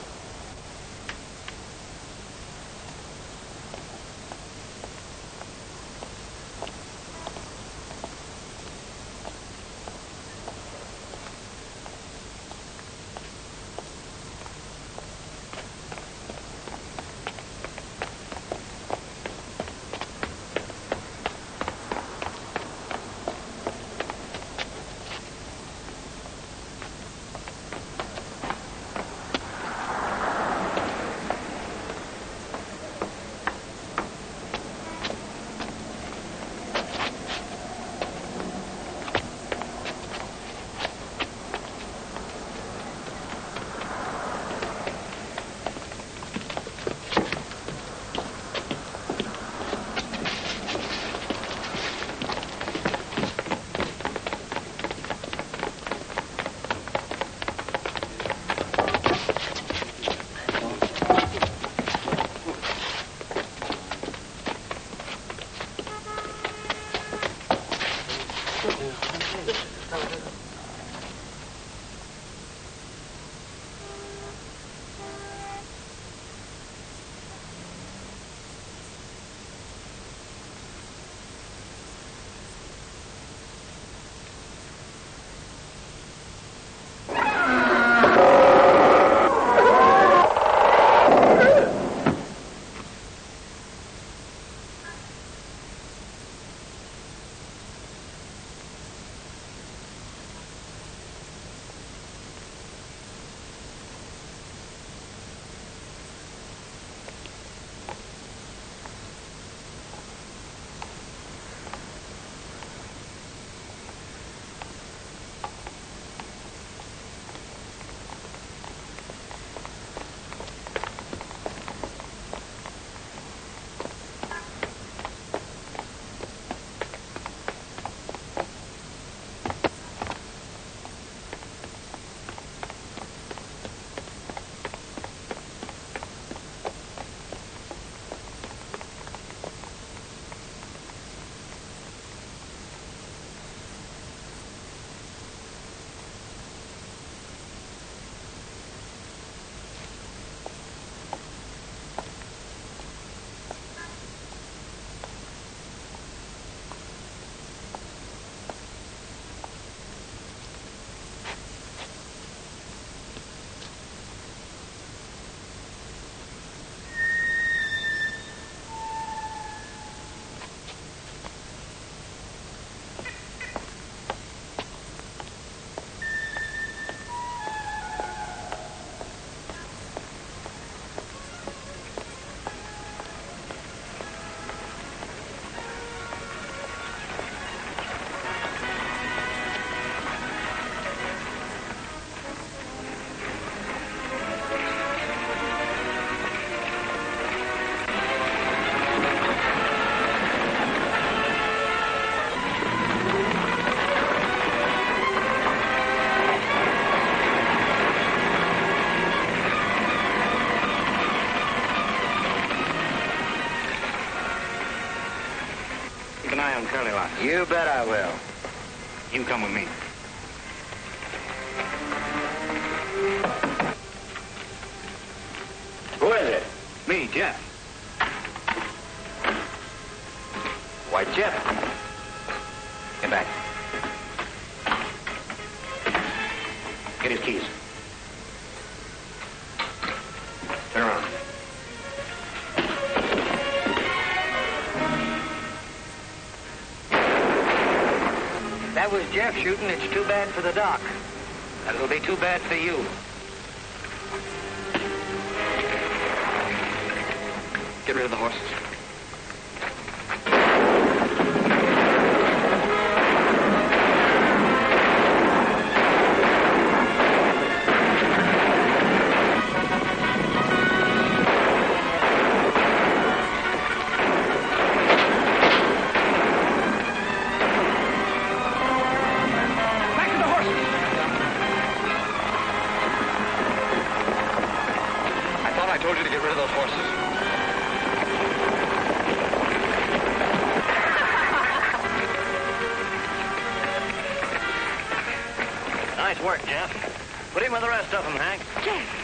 You bet I will. You come with me. Who is it? Me, Jeff. Why, Jeff. Get back. Get his keys. Turn around. That was Jeff shooting. It's too bad for the doc. And it'll be too bad for you. Get rid of the horses. Nice work, Jeff. Put him with the rest of them, Hank. Jeff!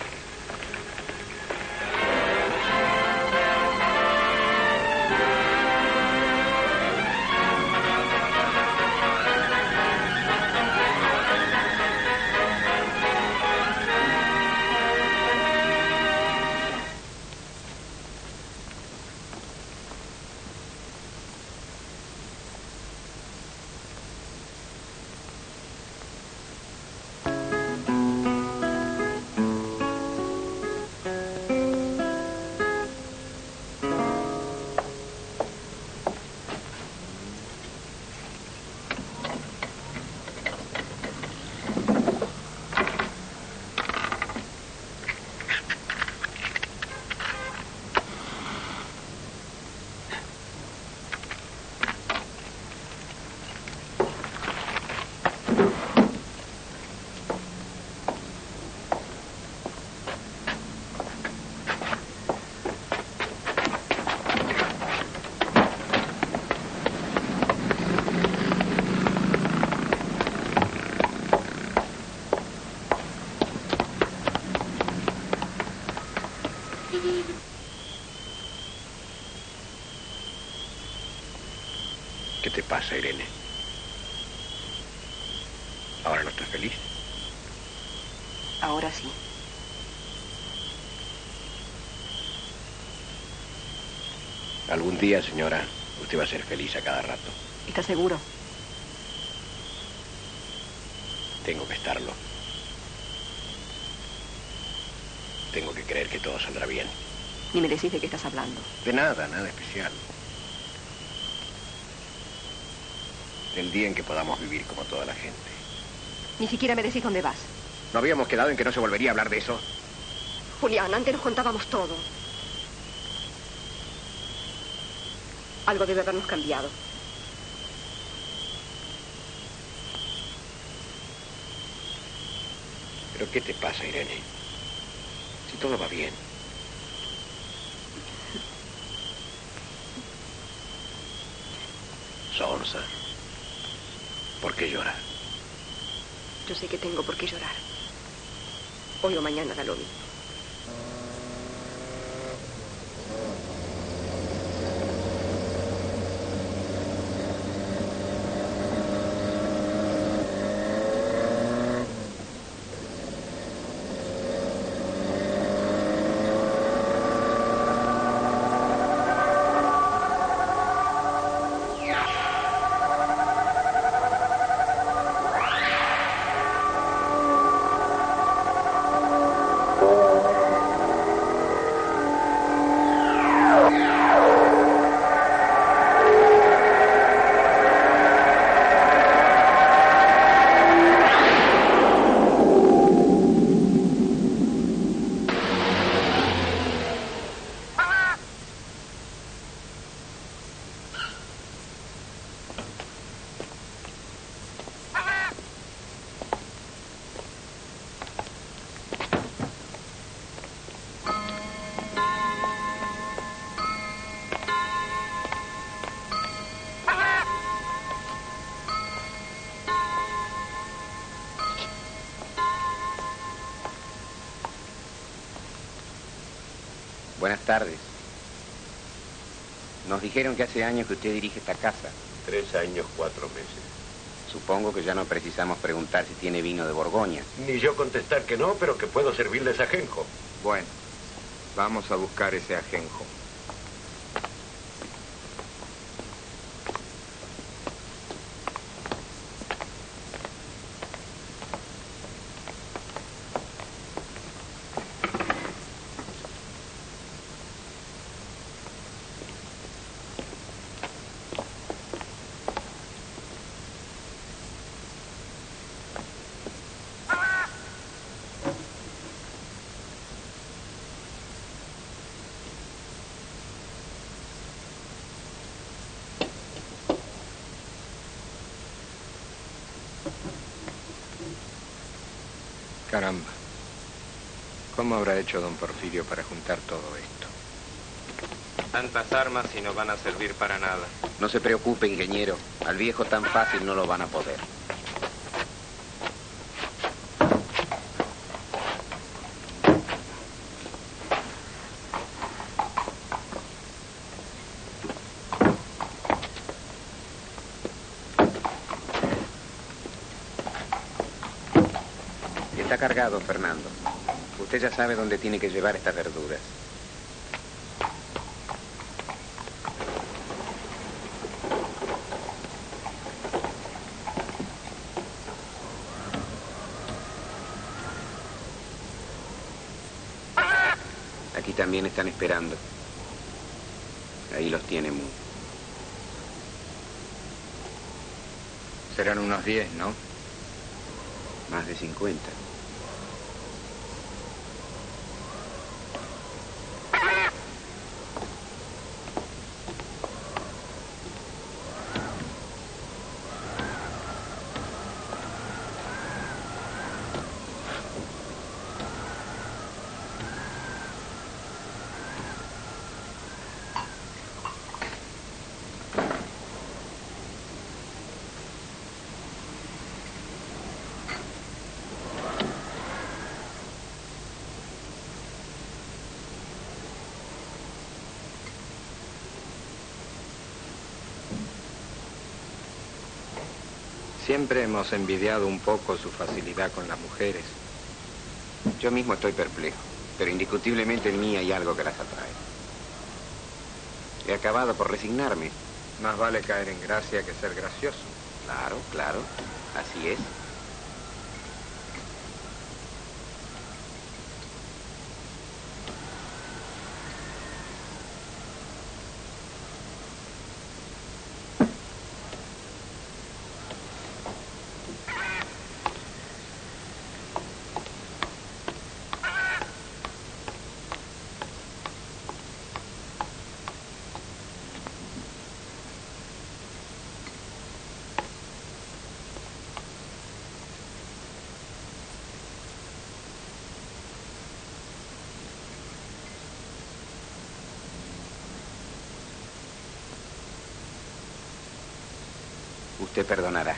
¿Qué te pasa, Irene? ¿Ahora no estás feliz? Ahora sí. Algún día, señora, usted va a ser feliz a cada rato. ¿Estás seguro? Tengo que estarlo. Tengo que creer que todo saldrá bien. Ni me decís de qué estás hablando. De nada, nada especial. Del día en que podamos vivir como toda la gente. Ni siquiera me decís dónde vas. ¿No habíamos quedado en que no se volvería a hablar de eso? Julián, antes nos contábamos todo. Algo debe habernos cambiado. ¿Pero qué te pasa, Irene? Si todo va bien. Sonsa, ¿por qué llora? Yo sé que tengo por qué llorar. Hoy o mañana da lo mismo. Buenas tardes. Nos dijeron que hace años que usted dirige esta casa. 3 años, 4 meses. Supongo que ya no precisamos preguntar si tiene vino de Borgoña. Ni yo contestar que no, pero que puedo servirles ajenjo. Bueno, vamos a buscar ese ajenjo. Caramba. ¿Cómo habrá hecho don Porfirio para juntar todo esto? Tantas armas y no van a servir para nada. No se preocupe, ingeniero. Al viejo tan fácil no lo van a poder. Está cargado, Fernando. Usted ya sabe dónde tiene que llevar estas verduras. Aquí también están esperando. Ahí los tiene Mu. Serán unos 10, ¿no? Más de 50. Siempre hemos envidiado un poco su facilidad con las mujeres. Yo mismo estoy perplejo, pero indiscutiblemente en mí hay algo que las atrae. He acabado por resignarme. Más vale caer en gracia que ser gracioso. Claro, claro. Así es. Usted perdonará.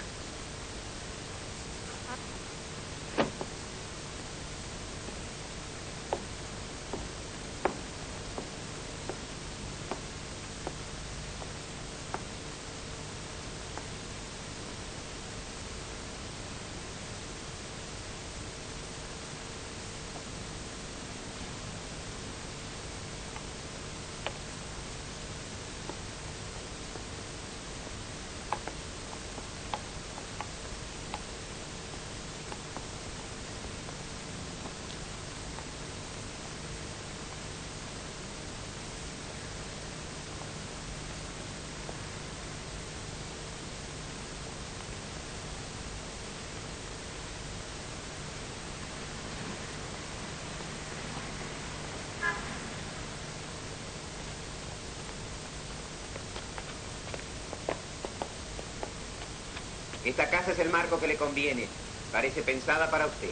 Esta casa es el marco que le conviene. Parece pensada para usted.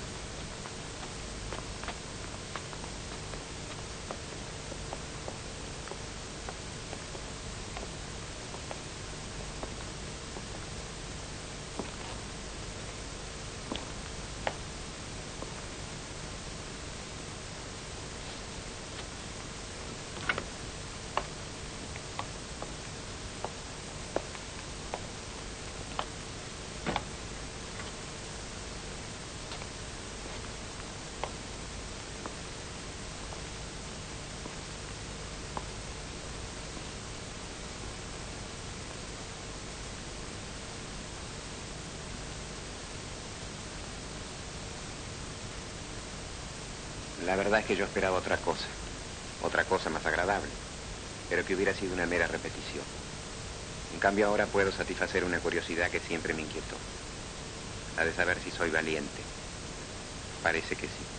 La verdad es que yo esperaba otra cosa más agradable, pero que hubiera sido una mera repetición. En cambio ahora puedo satisfacer una curiosidad que siempre me inquietó, la de saber si soy valiente. Parece que sí.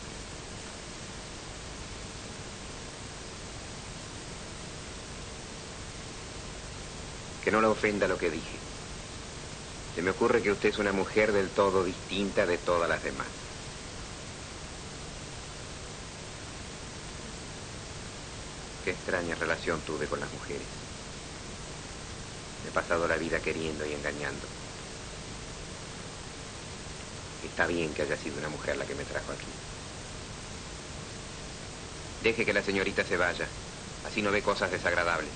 Que no la ofenda lo que dije. Se me ocurre que usted es una mujer del todo distinta de todas las demás. Qué extraña relación tuve con las mujeres. He pasado la vida queriendo y engañando. Está bien que haya sido una mujer la que me trajo aquí. Deje que la señorita se vaya. Así no ve cosas desagradables.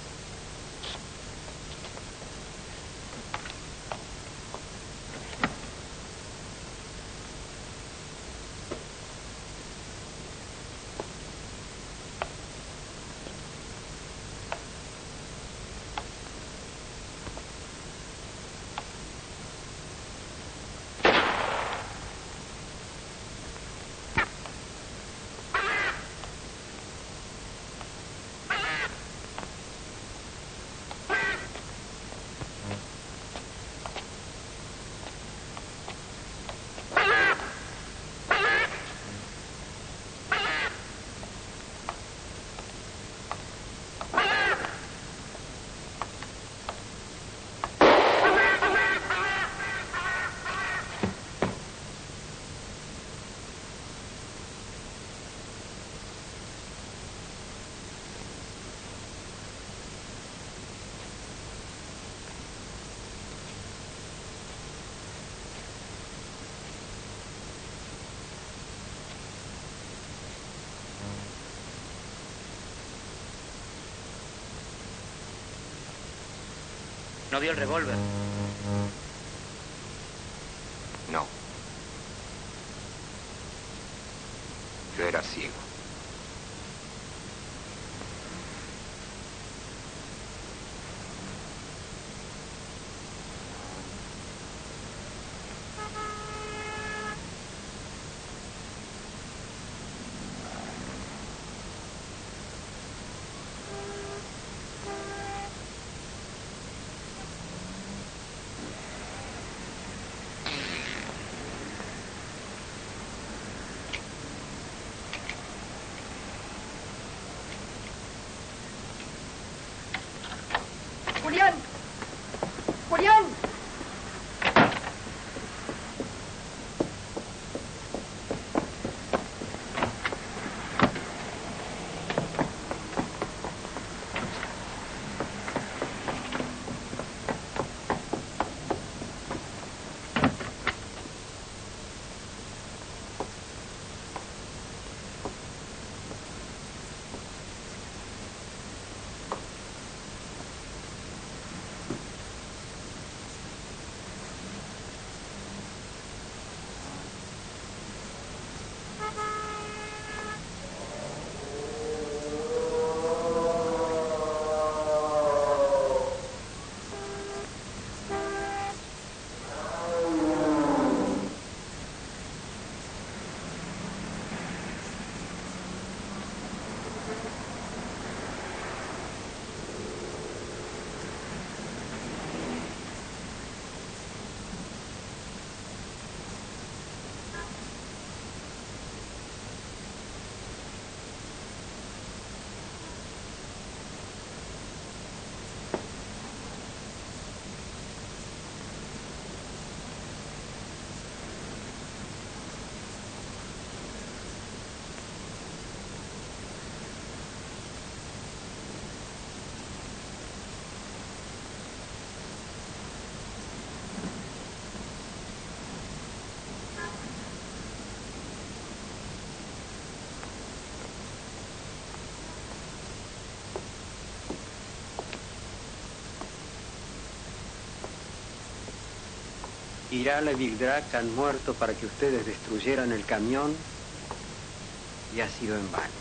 ¿No vio el revólver? No. Yo era ciego. ¡Julián! ¡Julián! Irala y Vigdrac han muerto para que ustedes destruyeran el camión y ha sido en vano.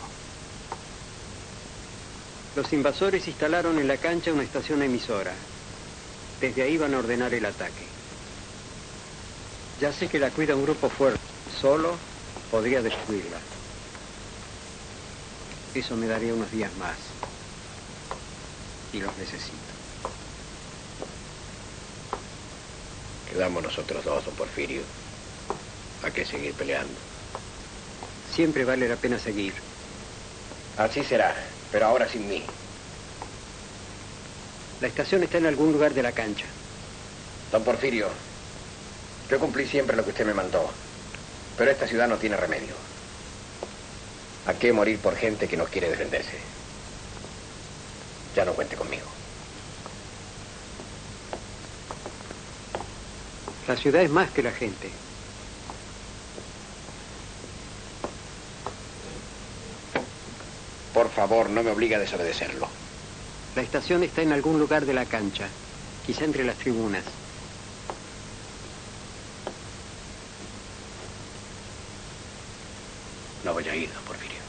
Los invasores instalaron en la cancha una estación emisora. Desde ahí van a ordenar el ataque. Ya sé que la cuida un grupo fuerte. Solo podría destruirla. Eso me daría unos días más. Y los necesito. Quedamos nosotros dos, don Porfirio. ¿A qué seguir peleando? Siempre vale la pena seguir. Así será, pero ahora sin mí. La estación está en algún lugar de la cancha. Don Porfirio, yo cumplí siempre lo que usted me mandó, pero esta ciudad no tiene remedio. ¿A qué morir por gente que no quiere defenderse? Ya no cuente conmigo. La ciudad es más que la gente. Por favor, no me obligue a desobedecerlo. La estación está en algún lugar de la cancha, quizá entre las tribunas. No voy a ir, don Porfirio.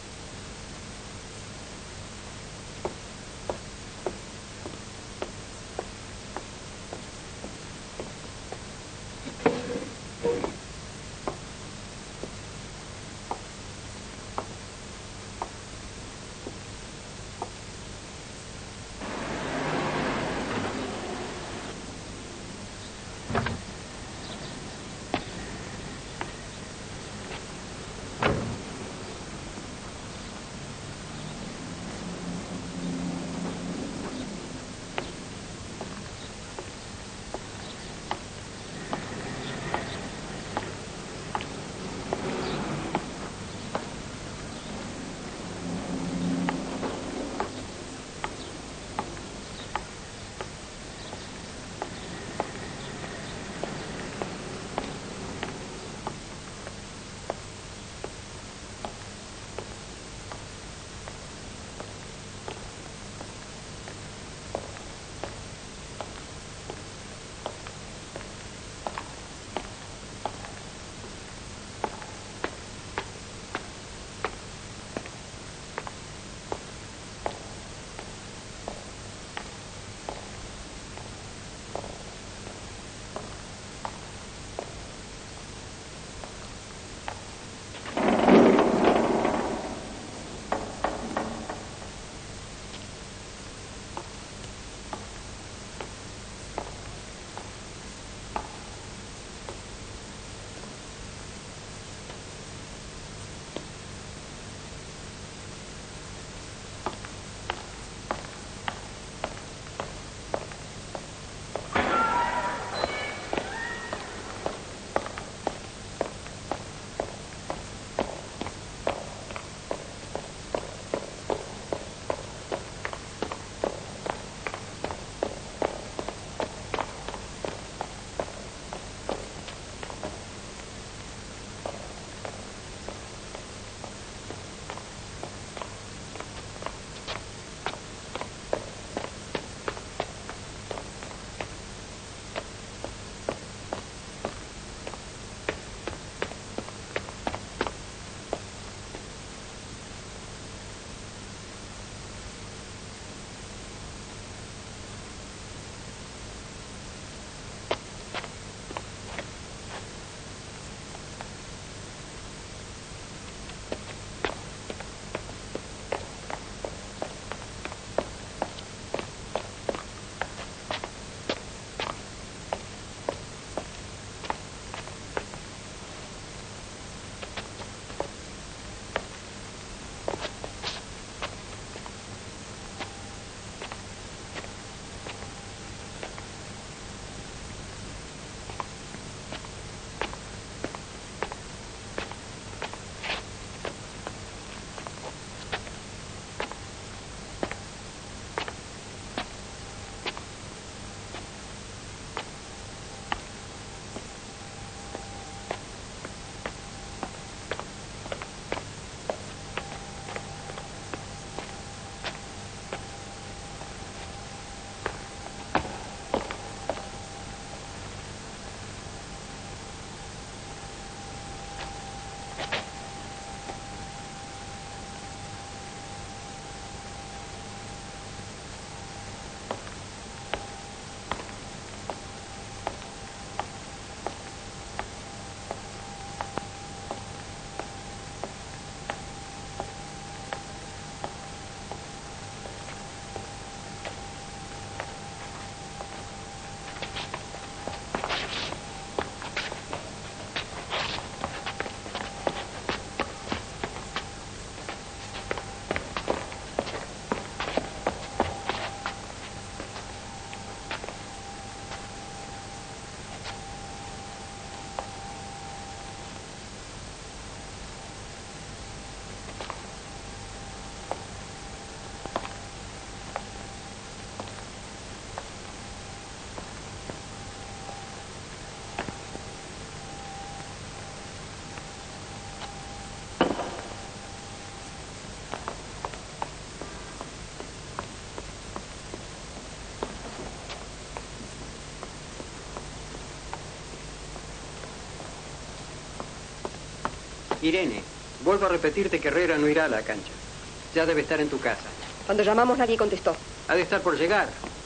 Irene, vuelvo a repetirte que Herrera no irá a la cancha. Ya debe estar en tu casa. Cuando llamamos nadie contestó. Ha de estar por llegar.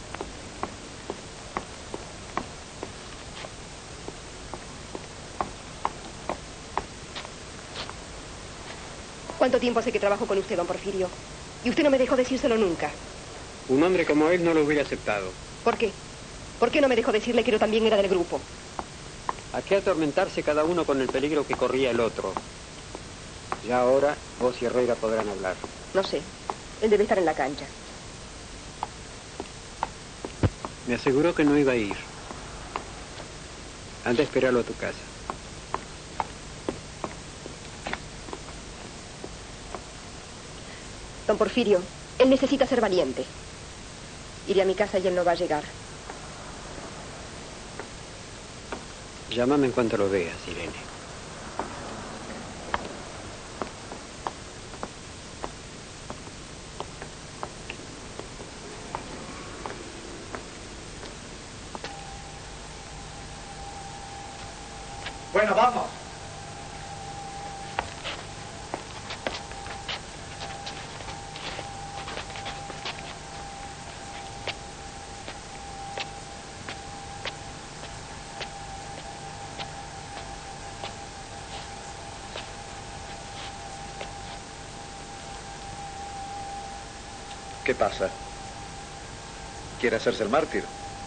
¿Cuánto tiempo hace que trabajo con usted, don Porfirio? Y usted no me dejó decírselo nunca. Un hombre como él no lo hubiera aceptado. ¿Por qué? ¿Por qué no me dejó decirle que yo también era del grupo? ¿A qué atormentarse cada uno con el peligro que corría el otro? Ya ahora vos y Herrera podrán hablar. No sé. Él debe estar en la cancha. Me aseguró que no iba a ir. Anda a esperarlo a tu casa. Don Porfirio, él necesita ser valiente. Iré a mi casa y él no va a llegar. Llámame en cuanto lo veas, Irene. Bueno, vamos. ¿Qué pasa? ¿Quiere hacerse el mártir?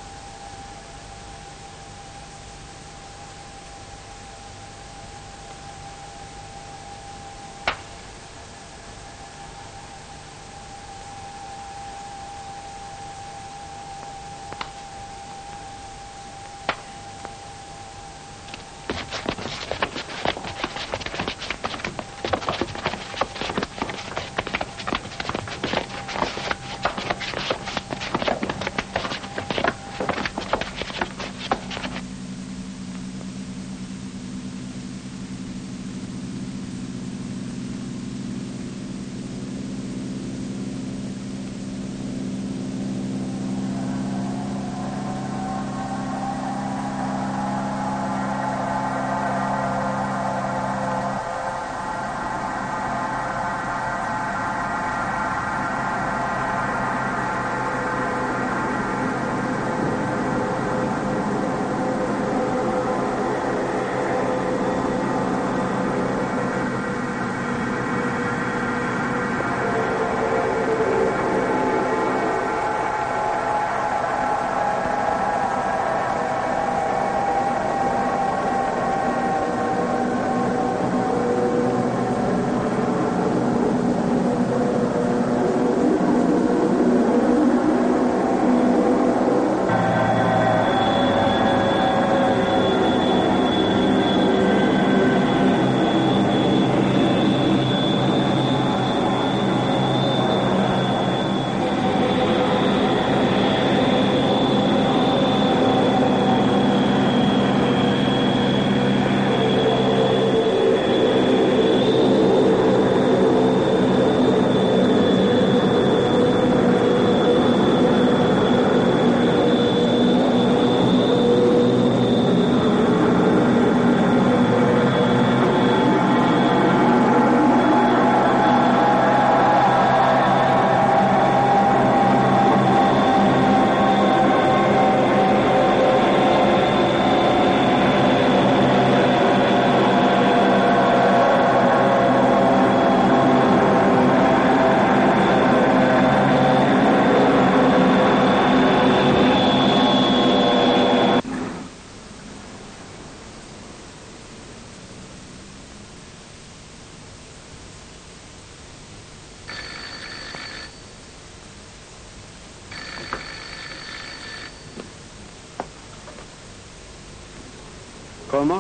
¿Cómo?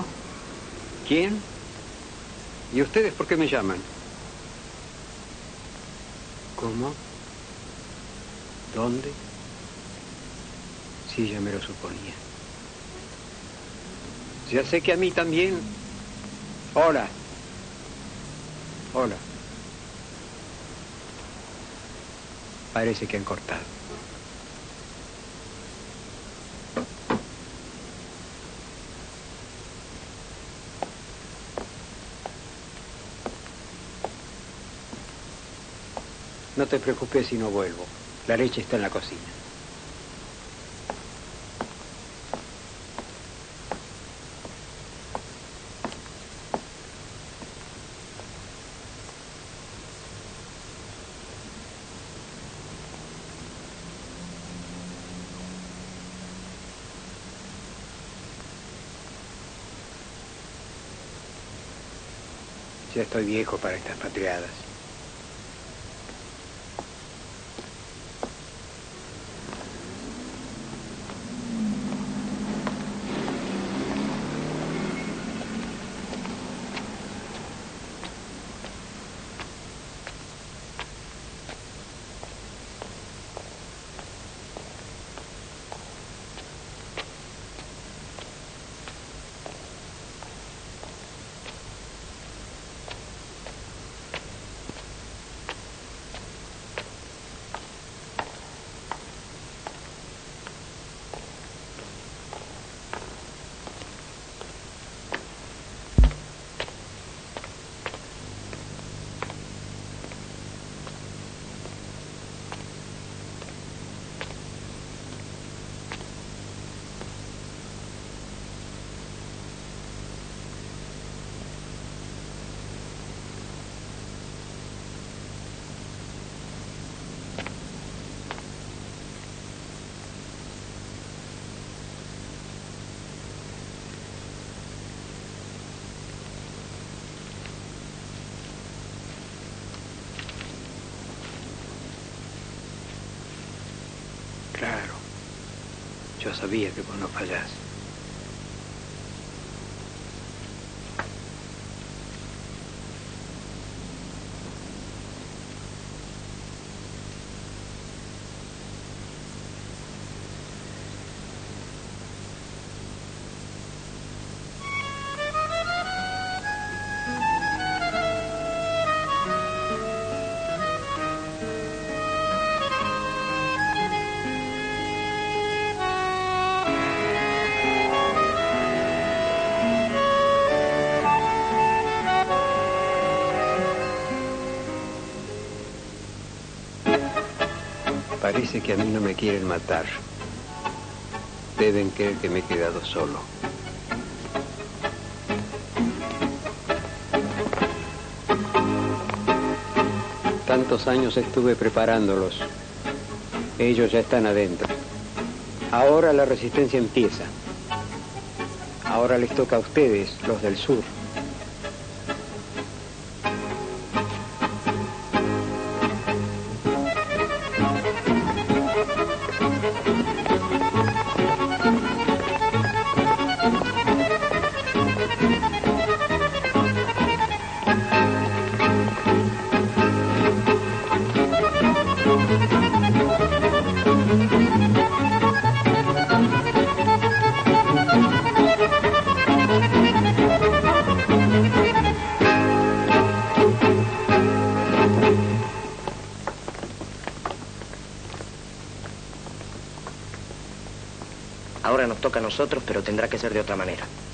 ¿Quién? ¿Y ustedes por qué me llaman? ¿Cómo? ¿Dónde? Sí, ya me lo suponía. Ya sé que a mí también. Hola. Hola. Parece que han cortado. No te preocupes si no vuelvo. La leche está en la cocina. Ya estoy viejo para estas patriadas. Claro, yo sabía que vos no fallás. Parece que a mí no me quieren matar. Deben creer que me he quedado solo. Tantos años estuve preparándolos. Ellos ya están adentro. Ahora la resistencia empieza. Ahora les toca a ustedes, los del sur. Ahora nos toca a nosotros, pero tendrá que ser de otra manera.